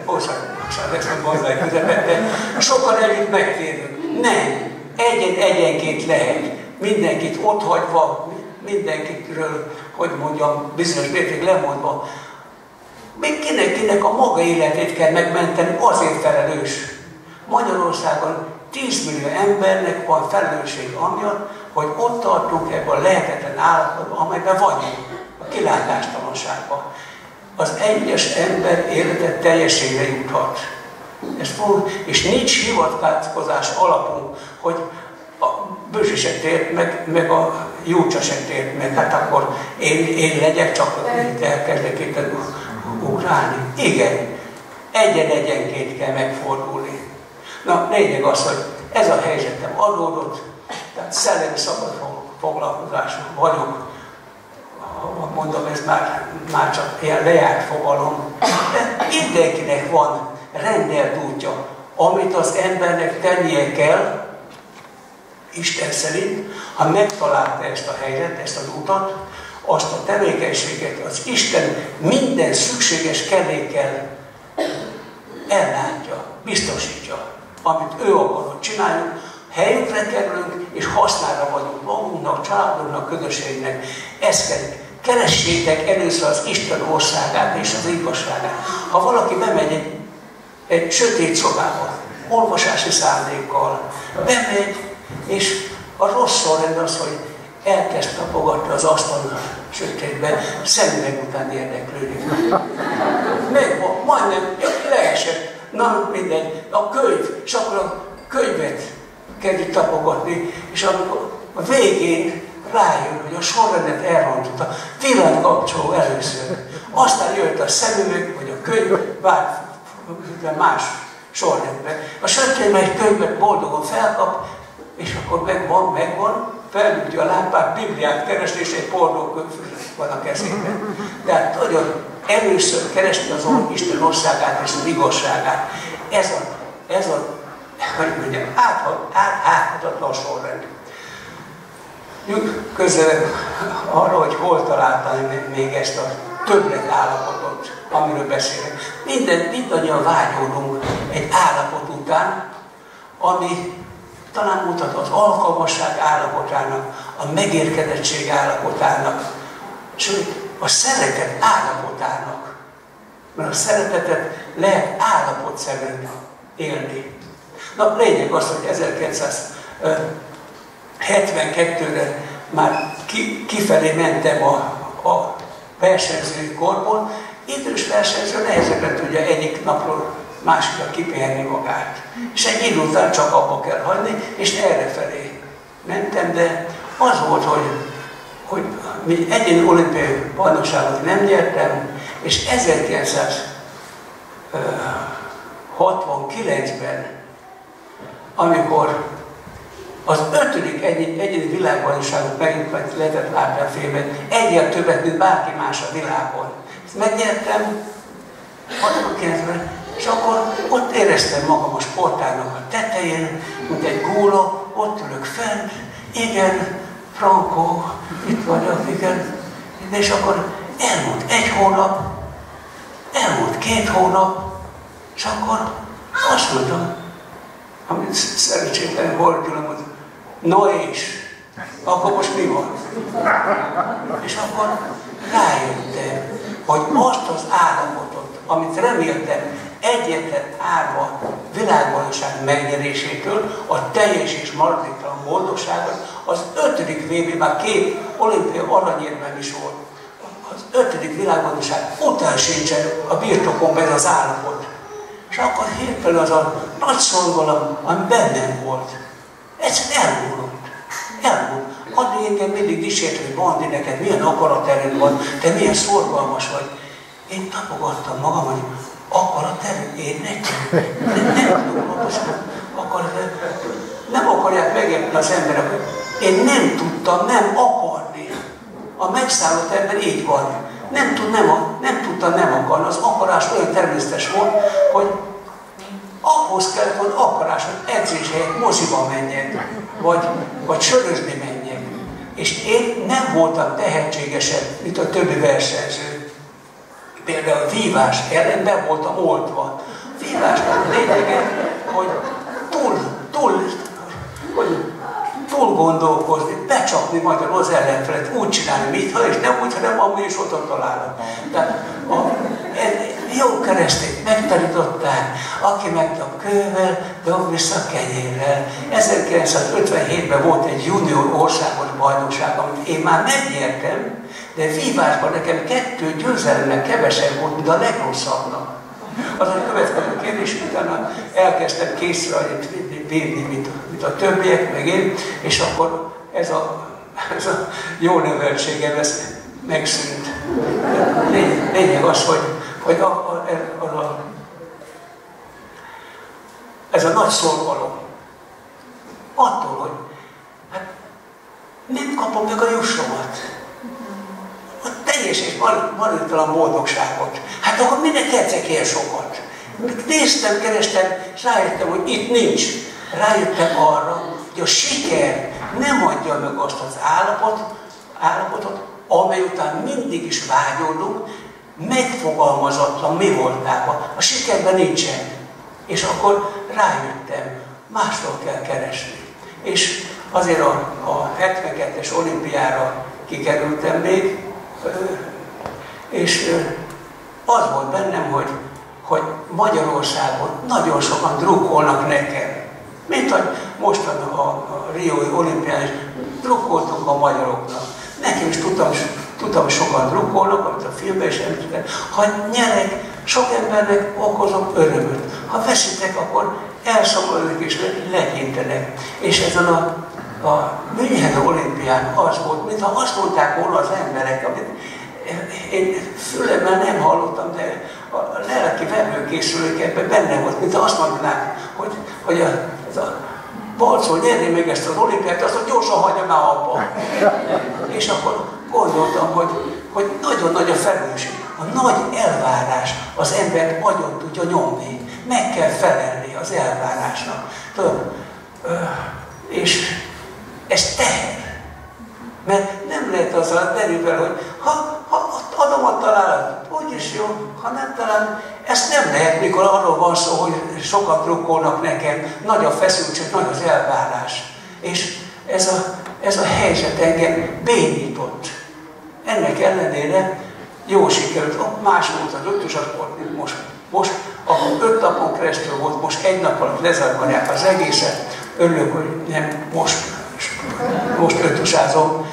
de sokan együtt megtérünk. Nem, egyenként lehet. Mindenkit otthagyva, mindenkitről, hogy mondjam, bizonyos mértékig lemondva. Még kinek a maga életét kell megmenteni, azért felelős. Magyarországon 10 millió embernek van felelősség amiatt, hogy ott tartunk ebben a lehetetlen állapotban, amelyben vagyunk, a kilátástalanságban. Az egyes ember élete teljességre juthat. És nincs hivatkozás alapunk, hogy a Bőzsi se tért meg a Júcsa se tért meg, hát akkor én legyek, csak elkezdek itt ugrálni. Igen, egyenként kell megfordulni. Na, lényeg az, hogy ez a helyzetem adódott, tehát szellemi szabad foglalkozású vagyok. Mondom, ez már csak ilyen lejárt fogalom. De mindenkinek van rendelt útja, amit az embernek tennie kell, Isten szerint, ha megtalálta ezt a helyzet, ezt az utat, azt a tevékenységet az Isten minden szükséges kellékkel ellátja, biztosítja. Amit ő akar, hogy csináljuk, helyükre kerülünk, és hasznára vagyunk magunknak, családunknak, közösségnek. Ezt kell. Keressétek először az Isten országát és az igazságát. Ha valaki bemegy egy sötét szobába, olvasási szándékkal, bemegy, és a rossz sorrend az, hogy elkezd tapogatni az asztalon sötétben, szemüveg után érdeklődik. Megvan, majdnem leesett. Na mindegy, a könyv, és akkor a könyvet kezdi tapogatni, és amikor a végén rájön, hogy a sorrendet elrontotta, villanykapcsoló először. Aztán jött a szemüveg, vagy a könyv, más sorrendben. A sötétben egy könyvet boldogan felkap, és akkor megvan, felütja a lámpát, Bibliát keresni, és egy pornókönyv van a kezében. De hát nagyon először keresni az Isten országát és az igazságát. Ez a hogy mondjam, áthatatlan sorrend. Közelebb arra, hogy hol találtam még ezt a többlet állapotot, amiről beszélek. Mindannyian vágyódunk egy állapot után, ami talán mutat az alkalmasság állapotának, a megérkedettség állapotának, sőt, a szeretet állapotának. Mert a szeretetet lehet állapotszerűen élni. Na, lényeg az, hogy 1972-re már kifelé mentem a versenyzői korból. Idős versenyző nehezebben tudja egyik napról másikra kipihenni magát. És egy idő után csak abba kell hagyni, és errefelé mentem, de az volt, hogy egyéni olimpiai bajnokságot nem nyertem, és 1969-ben, amikor az 5. egyéni világbajnokságot megint lehetett látni a filmet, egyel többet, mint bárki más a világon. Ezt megnyertem 69-ben, és akkor ott éreztem magam a sportágnak a tetején, mint egy góla, ott ülök fent, igen, Franco, itt vagyok, igen. És akkor elmúlt 1 hónap, elmúlt 2 hónap, és akkor azt mondtam, amit szerencsétlen volt, hogy no és, akkor most mi van? És akkor rájöttem, hogy azt az állapotot, amit reméltem egyetlen árva világbajnokság megnyerésétől, a teljes és maradéktalan boldogságot, az 5. VB, már 2 olimpiai aranyérmem is volt. Az 5. világbajnokság után sincsen a birtokomban ez az állapot. És akkor hirtelen az a nagy szorgalom, ami bennem volt, egyszerűen elmúlt. Addig engem mindig dicsért, hogy Bandi, neked milyen akaraterőd van, te milyen szorgalmas vagy. Én tapogattam magam, hogy akaraterő, én nem tudom pontosan akaraterő. Nem akarják megérteni az emberek, hogy én nem tudtam nem akarni. A megszállott ember így van. Nem tudta nem akarni. Az akarás olyan természetes volt, hogy ahhoz kellett, hogy akarás, hogy edzés helyett moziba menjek, vagy sörözni menjek. És én nem voltam tehetségesebb, mint a többi versenyző. Például a vívás ellen be voltam oltva. Vívásnak a lényege, hogy túl gondolkozni, becsapni magyarul az ellenfelet, úgy csinálni, mintha, és nem úgy, hanem amúgy is ott találom. Tehát jó keresztét megtanították, aki megdob kővel, dob vissza kenyérrel. 1957-ben volt egy junior országos bajnokság, amit én már megnyertem, de vívásban nekem 2 győzelemnek kevesebb volt, mint a legrosszabbnak. Az a következő kérdés, utána elkezdtem készülni, bírni, mint a többiek, meg én, és akkor ez a jó neveltségem, ez megszűnt. Lényeg az, hogy ez a nagy szorgalom attól, hogy hát nem kapom meg a jussomat. A teljes és maradéktalan boldogságot. Hát akkor minek edzek ilyen sokat? Néztem, kerestem, és rájöttem, hogy itt nincs. Rájöttem arra, hogy a siker nem adja meg azt az állapotot, amely után mindig is vágyódunk, megfogalmazatlan mi voltában. A sikerben nincsen. És akkor rájöttem, másról kell keresni. És azért a 72-es olimpiára kikerültem még, és az volt bennem, hogy Magyarországon nagyon sokan drukkolnak nekem. Mint hogy mostan a riói olimpián is drukkoltunk a magyaroknak. Nekem is tudtam, sokan drukkolnak, amit a filmben is említettem. Ha nyerek, sok embernek okozok örömöt. Ha veszítek, akkor elszomorúdik és legyintenek. És ezen a Müncheni olimpián az volt, mintha azt mondták volna az emberek, amit én fülemmel nem hallottam, de a lelki vevőkészülők ebben benne volt, mint azt mondanák, hogy a Balczó nyerni meg ezt az olimpiát, azt gyorsan hagyja már abba. És akkor gondoltam, hogy nagyon nagy a felelősség. A nagy elvárás az embert agyon tudja nyomni. Meg kell felelni az elvárásnak. És ez teher. Mert nem lehet azzal derülvel, hogy ha adom a találat, úgyis jó, ha nem talán, ezt nem lehet, mikor arról van szó, hogy sokat drukkolnak nekem, nagy a feszültség, nagy az elvárás. És ez a helyzet engem bénított. Ennek ellenére jó sikerült, más volt az ötösaport, mint most, akkor 5 napon keresztül volt, most 1 nap alatt lezárják az egészet. Örülök, hogy nem most ötösázom.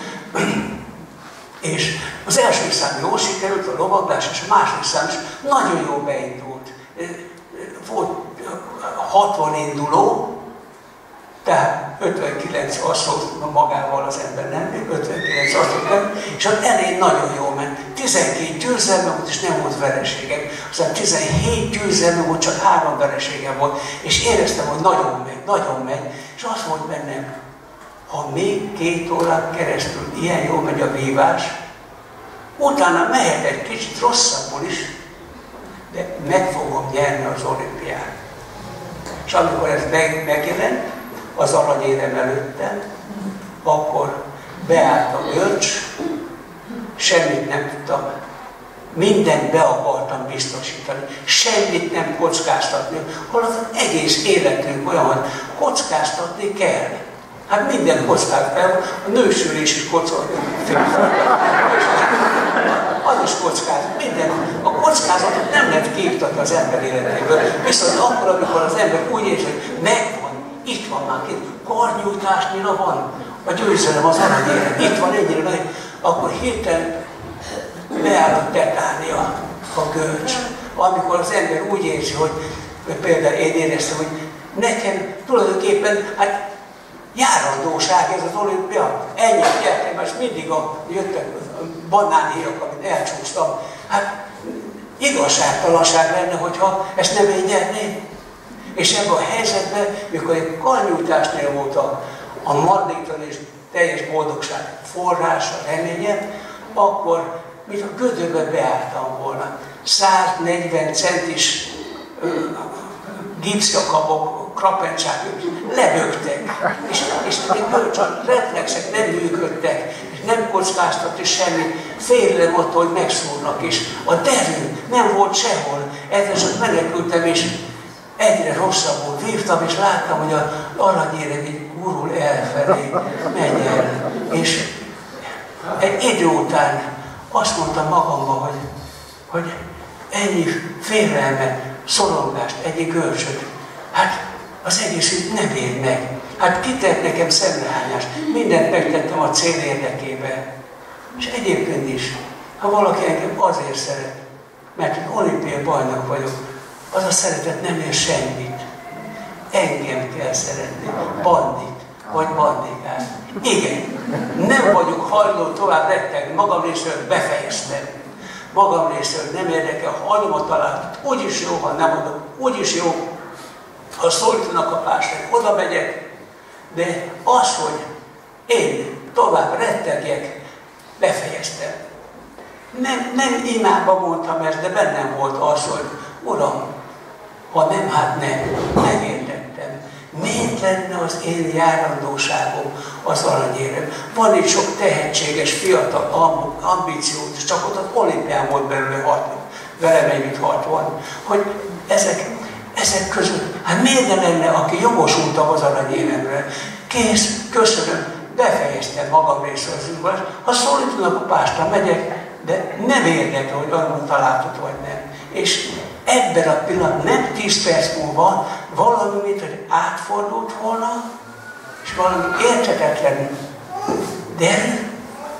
És az első szám jól sikerült, a lovaglás, és a második szám is nagyon jól beindult. Volt 60 induló, tehát 59 asszót magával az ember nem, 59 asszót nem, és az elején nagyon jól ment. 12 győzelme volt, és nem volt vereségem. Aztán 17 győzelme volt, csak 3 vereségem volt, és éreztem, hogy nagyon megy, és az volt bennem, ha még 2 órán keresztül ilyen jól megy a vívás, utána mehet egy kicsit rosszabbul is, de meg fogom nyerni az olimpiát. És amikor ez megjelent, az aranyérem előttem, akkor beállt a görcs, semmit nem tudtam, mindent be akartam biztosítani, semmit nem kockáztatni, holott egész életünk olyan, hogy kockáztatni kell. Hát minden kockázat fel, a nősülés is kockázat. Az is kockázat, minden. A kockázatot nem lehet kiiktatni az ember életéből. Viszont akkor, amikor az ember úgy érzi, hogy megvan, itt van már két, karnyújtásnyira van, a győzelem az aranyérem, itt van ennyire nagy, akkor hirtelen beáll a tetánia, a görcs. Amikor az ember úgy érzi, hogy például én éreztem, hogy nekem tulajdonképpen, hát járandóság ez az olimpia. Ennyit gyertem, és mindig jöttek a banánhéjak, amit elcsúsztam. Hát igazságtalanság lenne, hogyha ezt nem én nyerném. És ebben a helyzetben, mikor egy karnyújtásnél volt a maradéktalan és teljes boldogság forrása, reménye, akkor mint a gödörbe beálltam volna. 140 centis gipszjakabok, krapencsák lebögtek, és bölcsön reflexek nem működtek, és nem kockáztatni semmi, félelem attól, hogy megszúrnak, és a derű nem volt sehol, ezzel csak menekültem, és egyre rosszabbul vívtam, és láttam, hogy az aranyérem így gurul elfelé, megy el. És egy idő után azt mondtam magamban, hogy ennyi félelmet, szorongást, ennyi görcsöt, hát az egész nem ér meg. Hát kitett nekem szemrehányást, mindent megtettem a cél érdekében. És egyébként is, ha valaki engem azért szeret, mert olimpiai bajnok vagyok, az a szeretet nem ér semmit. Engem kell szeretni, bandit vagy bandikát. Igen, nem vagyok hajlandó tovább rettegni, magam részéről befejeztem. Magam részéről nem érdekel, ha adom a találatot, úgyis jó, ha nem adom, úgyis jó, ha szólítanak a pásták, oda megyek, de az, hogy én tovább rettegjek, befejeztem. Nem imába mondtam ezt, de bennem volt az, hogy Uram, ha nem, hát nem értettem. Miért lenne az én járandóságom az aranyérem? Van itt sok tehetséges, fiatal, ambíciót, csak ott az olimpián volt belőle velem együtt 60, hogy ezek között, hát miért ne lenne, aki jogosulta az aranyéremre? Kész, köszönöm, befejeztem magam részről az indulást. Ha szólítanak a pástra, megyek, de nem érdekel, hogy arról találtott vagy nem. És ebben a pillanatban, nem 10 perc múlva, valami, mint hogy átfordult volna, és valami érthetetlen derű,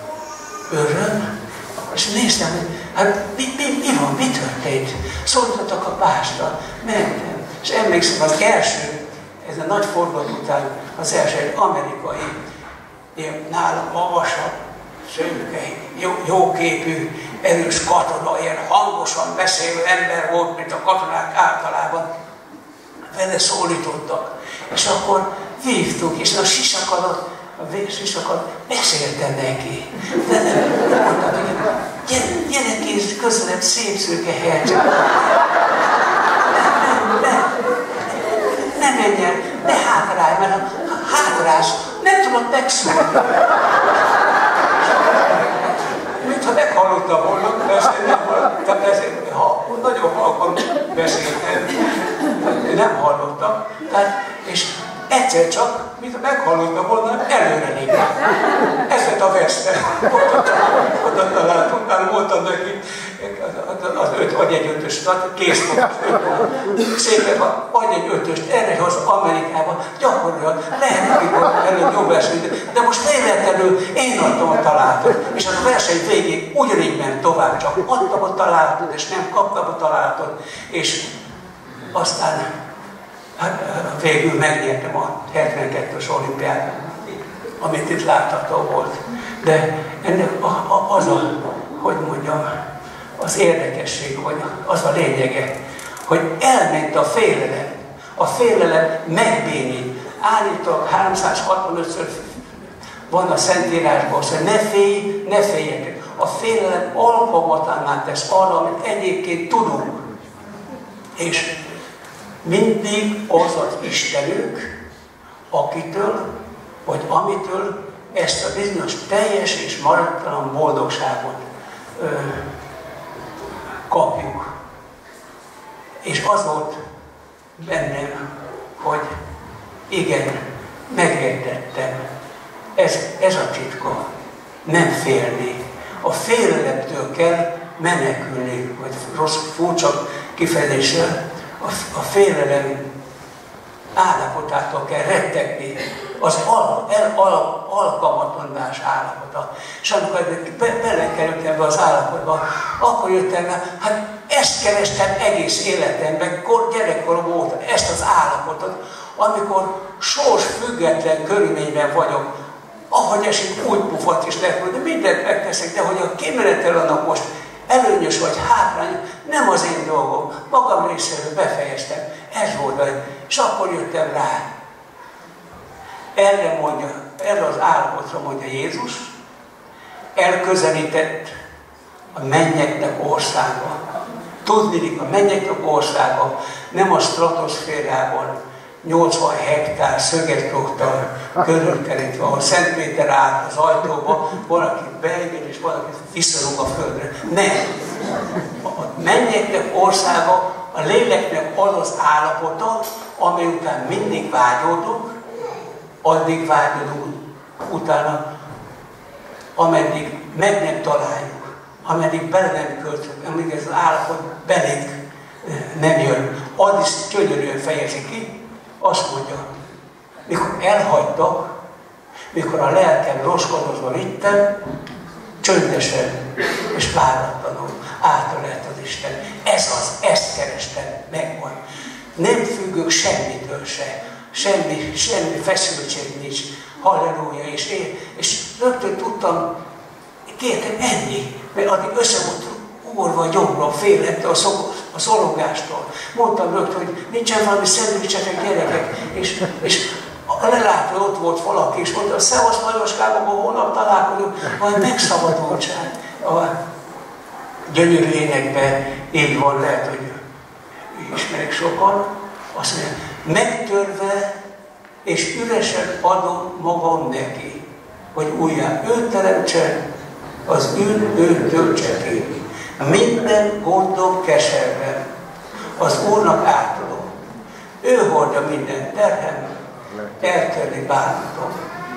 öröm, és néztem, hogy hát mi van, mi történt? Szólítottak a pástra, mentem. És emlékszem, az első, ez a nagy fordulat után, az első egy amerikai, nálam magasabb, szőke, jóképű, erős katona, ilyen hangosan beszélő ember volt, mint a katonák általában. Vele szólítottak. És akkor vívtuk, és a sisakadat, beszéltem neki. De nem mondtam, hogy gyere kész, közelebb, szép szőke herceg. Ne menjen, ne hátrálj, mert ha hátrálsz, nem tudod megszólni. Mintha meghallotta volna, persze nem hallottam, ha nagyon halkan beszéltem, nem hallottam. És egyszer csak, mintha meghallotta volna, előre lépett. Ez lett a veszte. Oda találtam, utána mondtam neki, az adj egy ötöst, kész volt. Szépen van, adj egy ötöst, erre hoz Amerikában, gyakorolja, lehet, mikor előtt jobb versenyt, de most véletlenül én adtam a találatot, és a verseny végén ugyanígy ment tovább, csak adtam a találatot, és nem kaptam a találatot, és aztán végül megnyertem a 72-es olimpiát, amit itt látható volt. De ennek az a, hogy mondjam, az érdekesség, vagy az a lényege, hogy elment a félelem. A félelem megbénít. Állítólag 365-ször van a Szentírásban, hogy ne félj, ne féljetek. A félelem alkalmatlanná tesz arra, amit egyébként tudunk. És mindig az az Istenünk, akitől, vagy amitől ezt a bizonyos teljes és maradtalan boldogságot kapjuk. És az volt bennem, hogy igen, megértettem. Ez a titka. Nem félni. A félelemtől kell menekülni, vagy rossz, furcsa kifejezéssel, a félelem állapotától kell rettegni, az alkalmatlanás állapota. És amikor belekerültem ebbe az állapotba, akkor jöttem rá, hát ezt kerestem egész életemben, gyerekkorom óta, ezt az állapotot, amikor sors független körülményben vagyok, ahogy esik úgy pufat is lehet, de mindent megteszek, de hogy a kimenetel annak most előnyös vagy hátrányos, nem az én dolgom. Magam részéről befejeztem. Ez volt. És akkor jöttem rá. Erre az állapotra mondja Jézus, elközelített a mennyeknek országa. Tudniillik, a mennyeknek országa nem a stratoszférában 80 hektár szögetprokttal körülkerítve, ahol Szent Péter állt az ajtóba, valaki beenged és valaki visszarúg a földre. Nem! A mennyeknek országa, a léleknek az az állapota, amely után mindig vágyódunk, addig vágyódunk utána, ameddig meg nem találjuk, ameddig bele nem költünk, amíg ez az állapot belénk nem jön. Addig gyönyörűen fejezi ki, azt mondja, mikor elhagytak, mikor a lelkem roskadozva vittem, csöndesen és váratlanul általát az Isten. Ez az, ezt kerestem, megvan. Nem függök semmitől se. Semmi feszültség nincs. Halleluja. És rögtön tudtam, kértem ennyi, mert addig össze volt ugorva a gyomrom, félettem a szorongástól. Mondtam rögtön, hogy nincsen valami szendvicsetek, gyerekek. És a lelátó ott volt valaki, és mondta, szevasz Lajoskám, akkor holnap találkozunk, majd megszabadultság. A gyönyörű énekben így van, lehet, hogy ismerik sokan. Azt mondja, megtörve és üresen adom magam neki, hogy újjá ő teremtsen, az ő töltse ki. Minden gondom keserben az Úrnak átadom. Ő hordja minden terhem, eltörni bántom,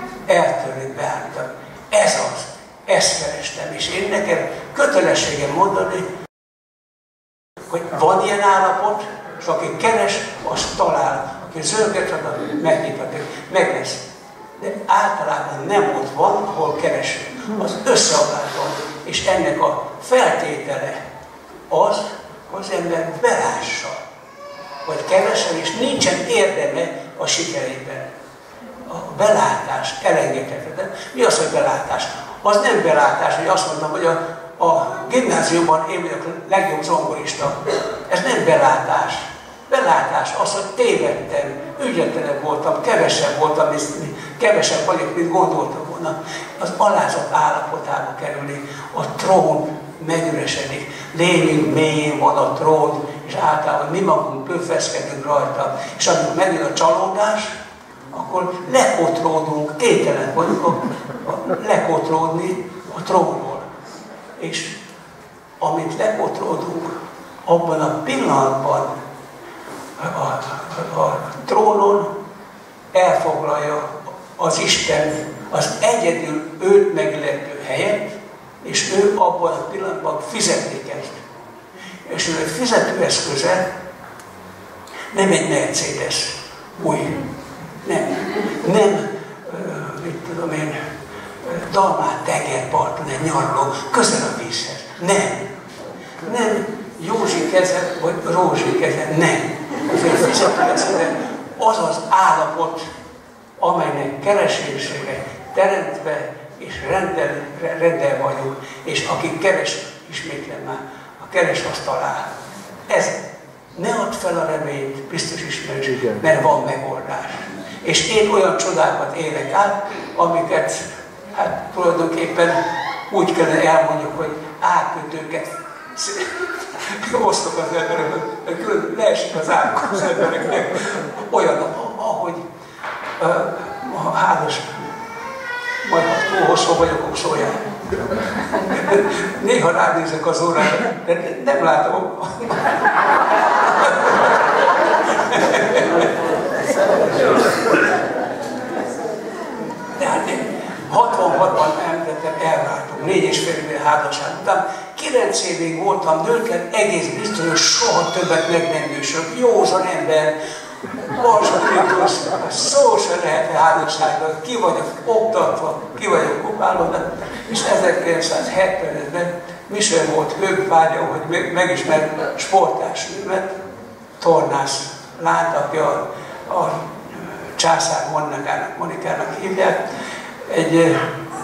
Ez az, ezt kerestem, és én nekem kötelességem mondani, hogy van ilyen állapot, és aki keres, azt talál, aki zörget, meg lesz. De általában nem ott van, ahol keresünk. Az összeadásban, és ennek a feltétele az, hogy az ember belássa, hogy keresen, és nincsen érdeme a sikerében. A belátás elengedhetetlen. Mi az, hogy belátás? Az nem belátás, hogy azt mondtam, hogy a gimnáziumban én vagyok a legjobb zongorista. Ez nem belátás. Belátás az, hogy tévedtem, ügyetlenebb voltam, kevesebb vagyok, mint gondoltam volna. Az alázat állapotába kerülni, a trón megüresedik. Lényünk mélyén van a trón, és általában mi magunk pöffeszkedünk rajta. És amikor megjön a csalódás, akkor lekotródunk, képtelen vagyunk lekotródni a trónról. És amit lekotródunk, abban a pillanatban a trónon elfoglalja az Isten az egyedül őt megillető helyet, és ő abban a pillanatban fizetni kezd. És ő fizetőeszköze nem egy Mercedes új, nem mit tudom én, Dalmát tengerparton egy nyaraló, közel a vízhez. Nem Józsi keze, vagy Rózsi keze, nem. Az egy fizetőeszköze az az állapot, amelynek keresésére teremtve és rendel vagyunk, és aki keres, ismétlem már, a keres azt talál. Ez ne add fel a reményt, biztos ismerős, mert van megoldás. És én olyan csodákat élek át, amiket hát tulajdonképpen úgy kellene elmondjuk, hogy átkötőket osztok az embereknek, mert külön leesik az áruk az embereknek. Olyan, ahogy a házas, majd ha túl hosszú vagyok, akkor szóljál. Néha ránézek az órára, de nem látom. Tehát 66-ban említettem, elváltunk, 4,5 éve házasság után. 9 évig voltam döntlen, egész biztos, hogy soha többet meg nem nősök. Józan ember, szó se lehet házasságban, ki vagyok oktatva, ki vagyok kupálódva, és 1975-ben Michel volt hőgvágya, hogy megismert sportásnőmet, Tornász lányt, aki a Császár Monikának hívják, egy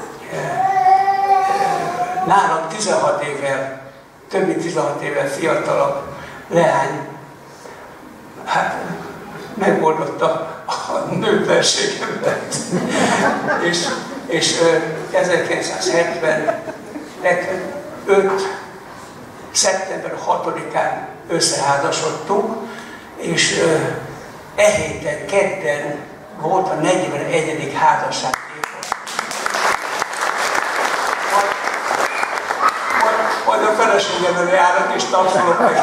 nálam 16 évvel, több mint 16 évvel fiatalabb leány, hát megoldotta a nőtlenségemet. és 1975. szeptember 6-án összeházasodtunk, és e héten, kedden volt a 41. házasság. Majd a feleségemmel járnak és tapsolok meg.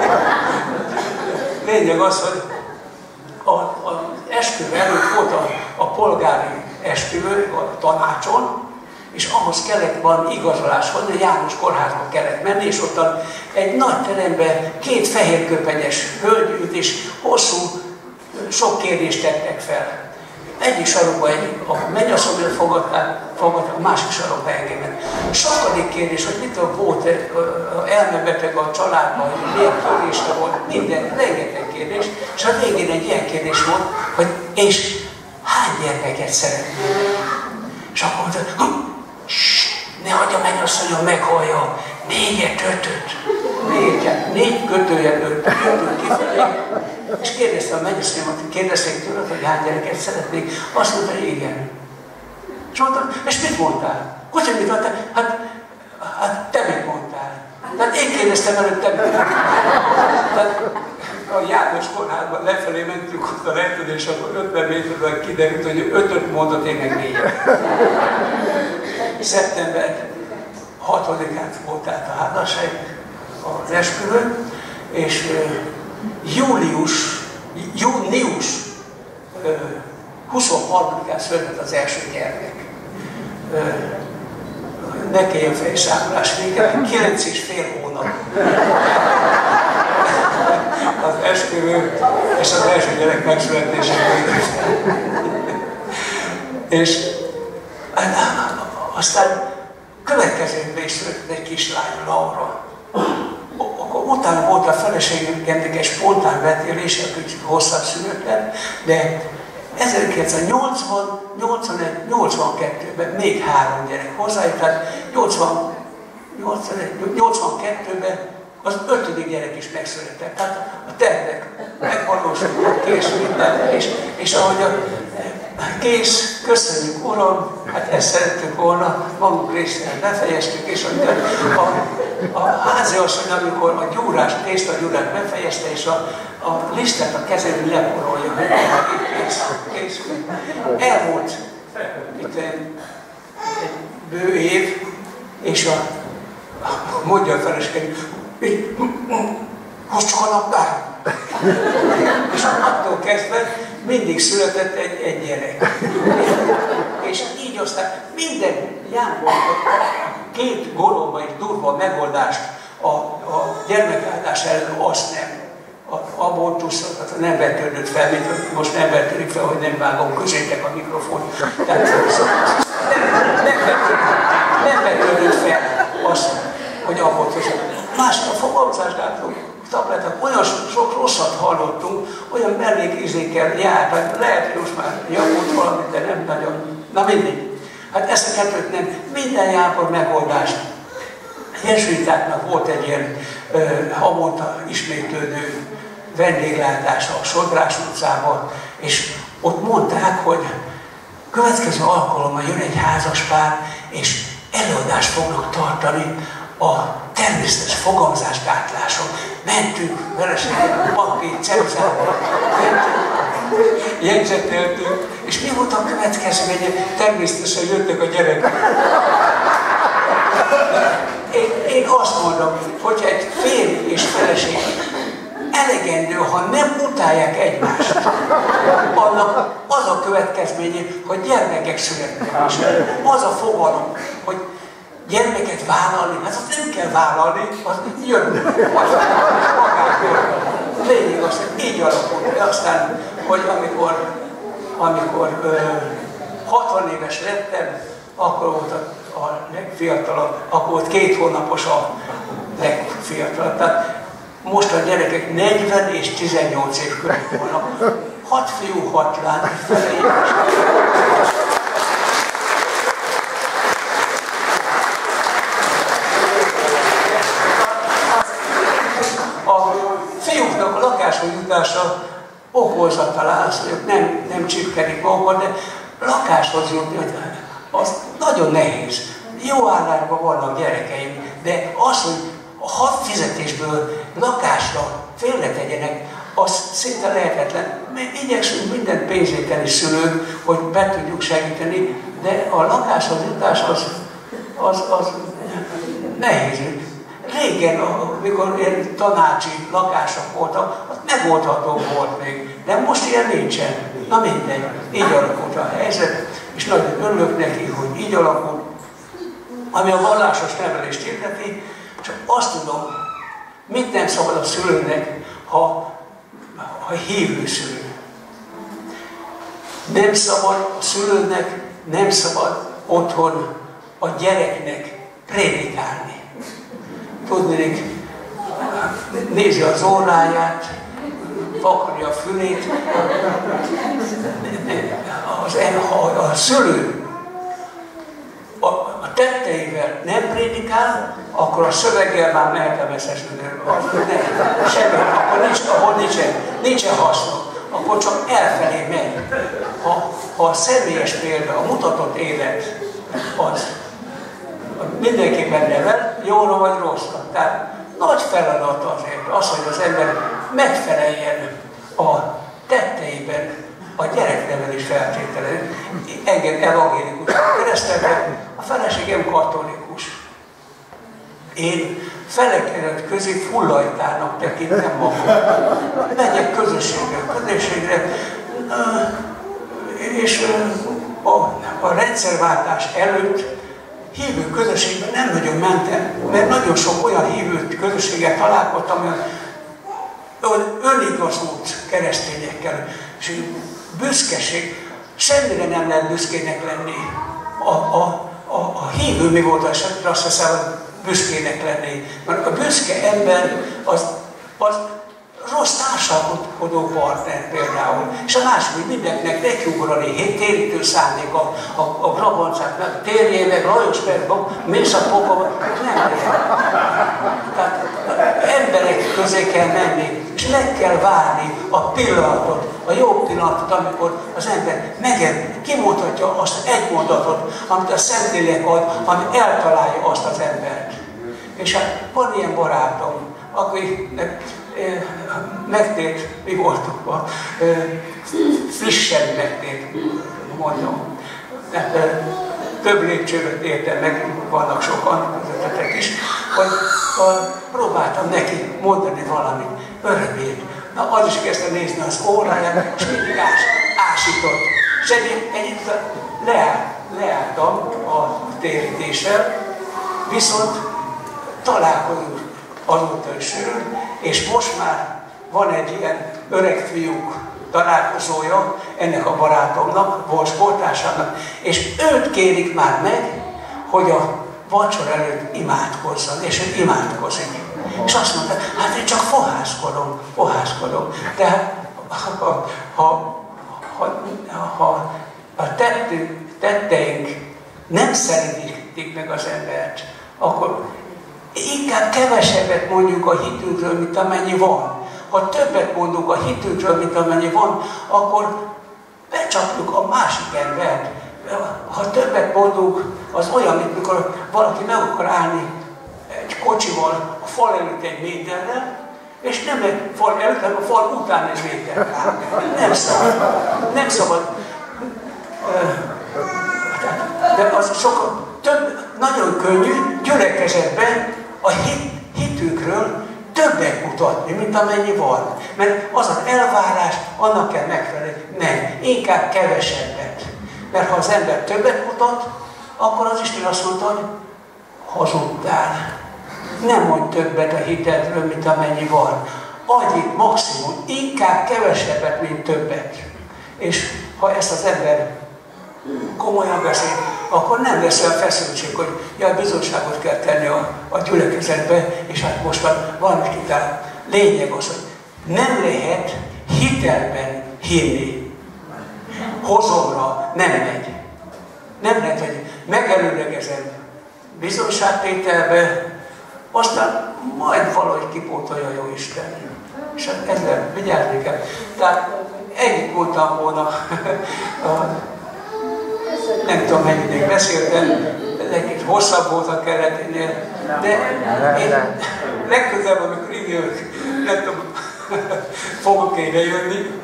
Lényeg az, hogy az esküvő előtt volt a polgári esküvő a tanácson, és ahhoz kellett valami igazolás hozni, a János kórházba kellett menni, és ott egy nagy teremben 2 fehérköpenyes hölgy ült, és hosszú, sok kérdést tettek fel. Egyik sarokban a mennyasszonyot fogadták, a másik sarokban engemet. Sokadik kérdés, hogy mitől volt elmebeteg a családban, hogy milyen törésre volt, minden, rengeteg kérdés, és a végén egy ilyen kérdés volt, hogy és hány gyermeket szeretnél? És akkor mondta, ne hagyja mennyasszonyon meghallja, 4-et, 5-öt. 4 kötőjel 5 kifelé. És kérdeztem a mennyasszonyomat, kérdezték tőled, hogy hány gyereket szeretnék. Azt mondta, hogy igen. És mondtam, és mit mondtál? Hogy mit mondtál? Hát te mit mondtál? Tehát én kérdeztem előtt, te mit mondtál? Tehát a János kórházban lefelé mentünk ott a rejtőn, és akkor 50 méterben kiderült, hogy 5-öt mondott, én meg 4-et. Szeptember 6-án volt át a házasság, az esküvő, és június 23-án született az első gyermek. Ne kelljen fejszámolás véget, 9,5 hónap. Az esküvő és az első gyerek megszületése. És aztán következőben is született egy kislány, Laura. Akkor utána volt a feleségemnek egy spontán vetélés, egy kicsit hosszabb született, de 1980, 81, 82-ben még 3 gyerek hozzájött, tehát 82-ben az 5. gyerek is megszületett. Tehát a tervek megvalósultak, kész minden, és ahogy kész, köszönjük Uram, hát ezt szerettük volna, magunk részéről befejeztük, és a háziasszony, amikor a gyúrás, tésztagyúrát befejezte, és a listát a kezén leporolja, hogy kész. Elmúlt itt egy bő év, és mondja a feleségem, most csak a naptár. És attól kezdve mindig született egy gyerek. És így aztán minden jámbor, 2 golomba és durva megoldást a gyermekáldás ellen, azt nem. Abortuszot nem vetődött fel, mint most nem vetődik fel, hogy nem vágom közétek a mikrofont. Tehát nem vetődött fel azt, hogy abortusz. Másik a fogalmazásgátló tabletek, olyan sok rosszat hallottunk, olyan mellékízékkel járt, lehet, hogy most már javult valamit, de nem nagyon. Na mindig. Hát ezt a kettőt nem. Minden jápor megoldás. Jezsuitáknak volt egy ilyen havonta ismétlődő vendéglátása a Sodrás utcában, és ott mondták, hogy következő alkalommal jön egy házaspár, és előadást fognak tartani a természetes fogamzásgátláson. Mentünk, feleségem, papír, cemzával, jegyzeteltünk, és mi volt a következő, hogy természetesen jöttek a gyerekek. Én azt mondom, hogy egy férj és feleség elegendő, ha nem utálják egymást, annak az a következménye, hogy gyermekek születnek. És az a fogalom, hogy gyermeket vállalni, hát azt nem kell vállalni, az jön magától. Lényeg az, hogy így alakult. Aztán, hogy amikor 60 éves lettem, akkor volt a legfiatalabb, akkor volt 2 hónapos a legfiatalabb. Tehát most a gyerekek 40 és 18 év között vannak. 6 fiú, 6 lány, fele éves. A fiúknak a lakáshoz jutása okozza talán, hogy nem csipkedik magukat, de lakáshoz jutni, az nagyon nehéz. Jó állásban vannak gyerekeim, de az, hogy a hadfizetésből lakásra félretegyenek, az szinte lehetetlen. Mi igyekszünk minden pénzéteni szülők, hogy be tudjuk segíteni, de a lakáshoz jutás az nehéz. Régen, amikor ilyen tanácsi lakások voltak, az megoldható volt még, de most ilyen nincsen. Na mindegy, így alakult a helyzet, és nagyon örülök neki, hogy így alakult. Ami a vallásos nevelést illeti, csak azt tudom, mit nem szabad a szülőnek, ha hívő szülő. Nem szabad a szülőnek, nem szabad otthon a gyereknek prédikálni. Tudnék, nézi az óráját, vakarja a fülét. A szülő a tetteivel nem prédikál, akkor a szöveggel már mehetemeszesülő. Semmi, akkor ahol nincsen haszna. Akkor csak elfelé megy. Ha a személyes példa, a mutatott élet az mindenképpen nevel, jóra vagy rosszra. Tehát nagy feladat azért az, hogy az ember megfeleljen a tetteiben a gyereknevelés feltételenek. Engem evangélikus kereszteltem, a feleségem katolikus. Én felek közé fullajtának tekintem magam. Megyek közösségre, és a rendszerváltás előtt hívő közösségben nem nagyon mentem, mert nagyon sok olyan hívő közösséggel találkoztam, olyan önigazult keresztényekkel, és büszkeség, semmire nem lehet büszkének lenni. A hívő mi volt esetre, azt hiszem, hogy büszkének lenni. Mert a büszke ember az rossz társalkodó partner például. És a másik, hogy mindenkinek nekiugrani, térítő szándék, a Brabancák, térjél meg, Lajos meg, mész a pokolba, nem lehet. Tehát emberek közé kell menni, és meg kell várni a pillanatot, a jó pillanatot, amikor az ember kimondhatja azt egy mondatot, amit a Szentlélek ad, ami eltalálja azt az embert. És hát van ilyen barátom, akinek megtért, mi voltunk frissen megtért, mondom. Több lépcsőt értem meg, vannak sokan, közöttetek is, hogy próbáltam neki mondani valamit, örömét. Na, az is kezdte nézni az óráját, és mindig ásított. És egyébként leálltam a térítéssel, viszont találkozunk azóta is sűrűn, és most már van egy ilyen öreg fiúk találkozója ennek a barátomnak, volt sportársának, és őt kérik már meg, hogy a vacsora előtt imádkozzon, és ő imádkozik. És azt mondta, hát én csak fohászkodom. Tehát ha a tetteink nem szeretik meg az embert, akkor inkább kevesebbet mondjuk a hitünkről, mint amennyi van. Ha többet mondunk a hitünkről, mint amennyi van, akkor becsapjuk a másik embert. Ha többet mondunk, az olyan, mint mikor valaki meg akar állni egy kocsival a fal előtt egy méterrel, és nem egy fal előtt, hanem a fal után egy méterrel. Nem szabad. De az sokkal több, nagyon könnyű gyülekezetben a hitünkről többet mutatni, mint amennyi van. Mert az az elvárás, annak kell megfelelni. Nem, inkább kevesebbet. Mert ha az ember többet mutat, akkor az Isten azt mondta, hogy hazudtál. Nem mondj többet a hitedről, mint amennyi van. Adj itt maximum, inkább kevesebbet, mint többet. És ha ezt az ember komolyan beszél, akkor nem lesz olyan feszültség, hogy bizonyságot kell tenni a gyülekezetbe, és hát most már valamit kitál. Lényeg az, hogy nem lehet hitelben hinni. Hozomra nem megy. Nem lehet, hogy megelőlegezem bizonyságtételbe, aztán majd valahogy kipótolja jó Isten. És hát ezzel vigyázni kell. Tehát ennyit mondtam volna. Nem tudom, mennyinek beszéltem, egy hosszabb volt a keleténél, de én legközelebb, amikor így jövök, nem tudom, fogok ide jönni.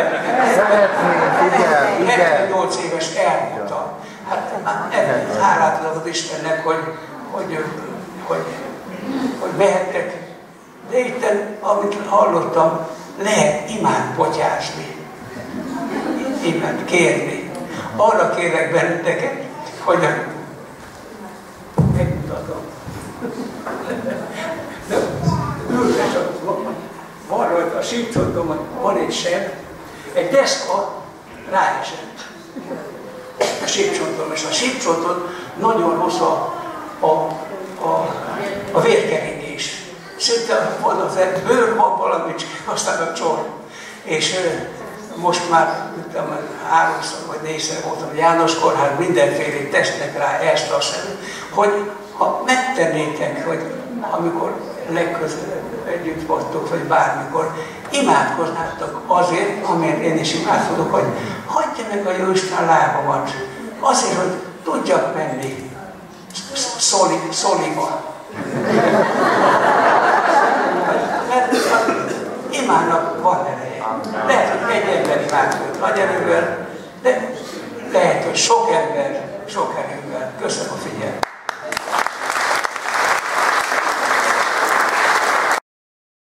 78 éves elmondtam. Hát hálát adok Istennek, hogy mehettek. De itt, amit hallottam, lehet imádpotyázni, imád kérni. Arra kérek benneteket, hogy megmutatom. Ülve csak van rajta a sípcsontomon, van egy seb, egy deszka ráesett a sípcsontom, és a sípcsonton nagyon rossz a vérkeringés. Szinte van az egy bőr, van valamit, aztán a csor. És most már, tudom, 3-szor vagy 4-szer voltam János Kórházban, mindenfélét tesznek rá ezt azt, hogy ha megtennétek, hogy amikor legközelebb együtt vagytok, vagy bármikor, imádkoznátok azért, amért én is imádkozok, hogy hagyja meg a Jóisten lábamat, azért, hogy tudjak menni Szoliba. Mert imának van ereje. Lehet, hogy egy ember imádkozik nagy erővel, de lehet, hogy sok ember, sok erővel. Köszönöm a figyelmet.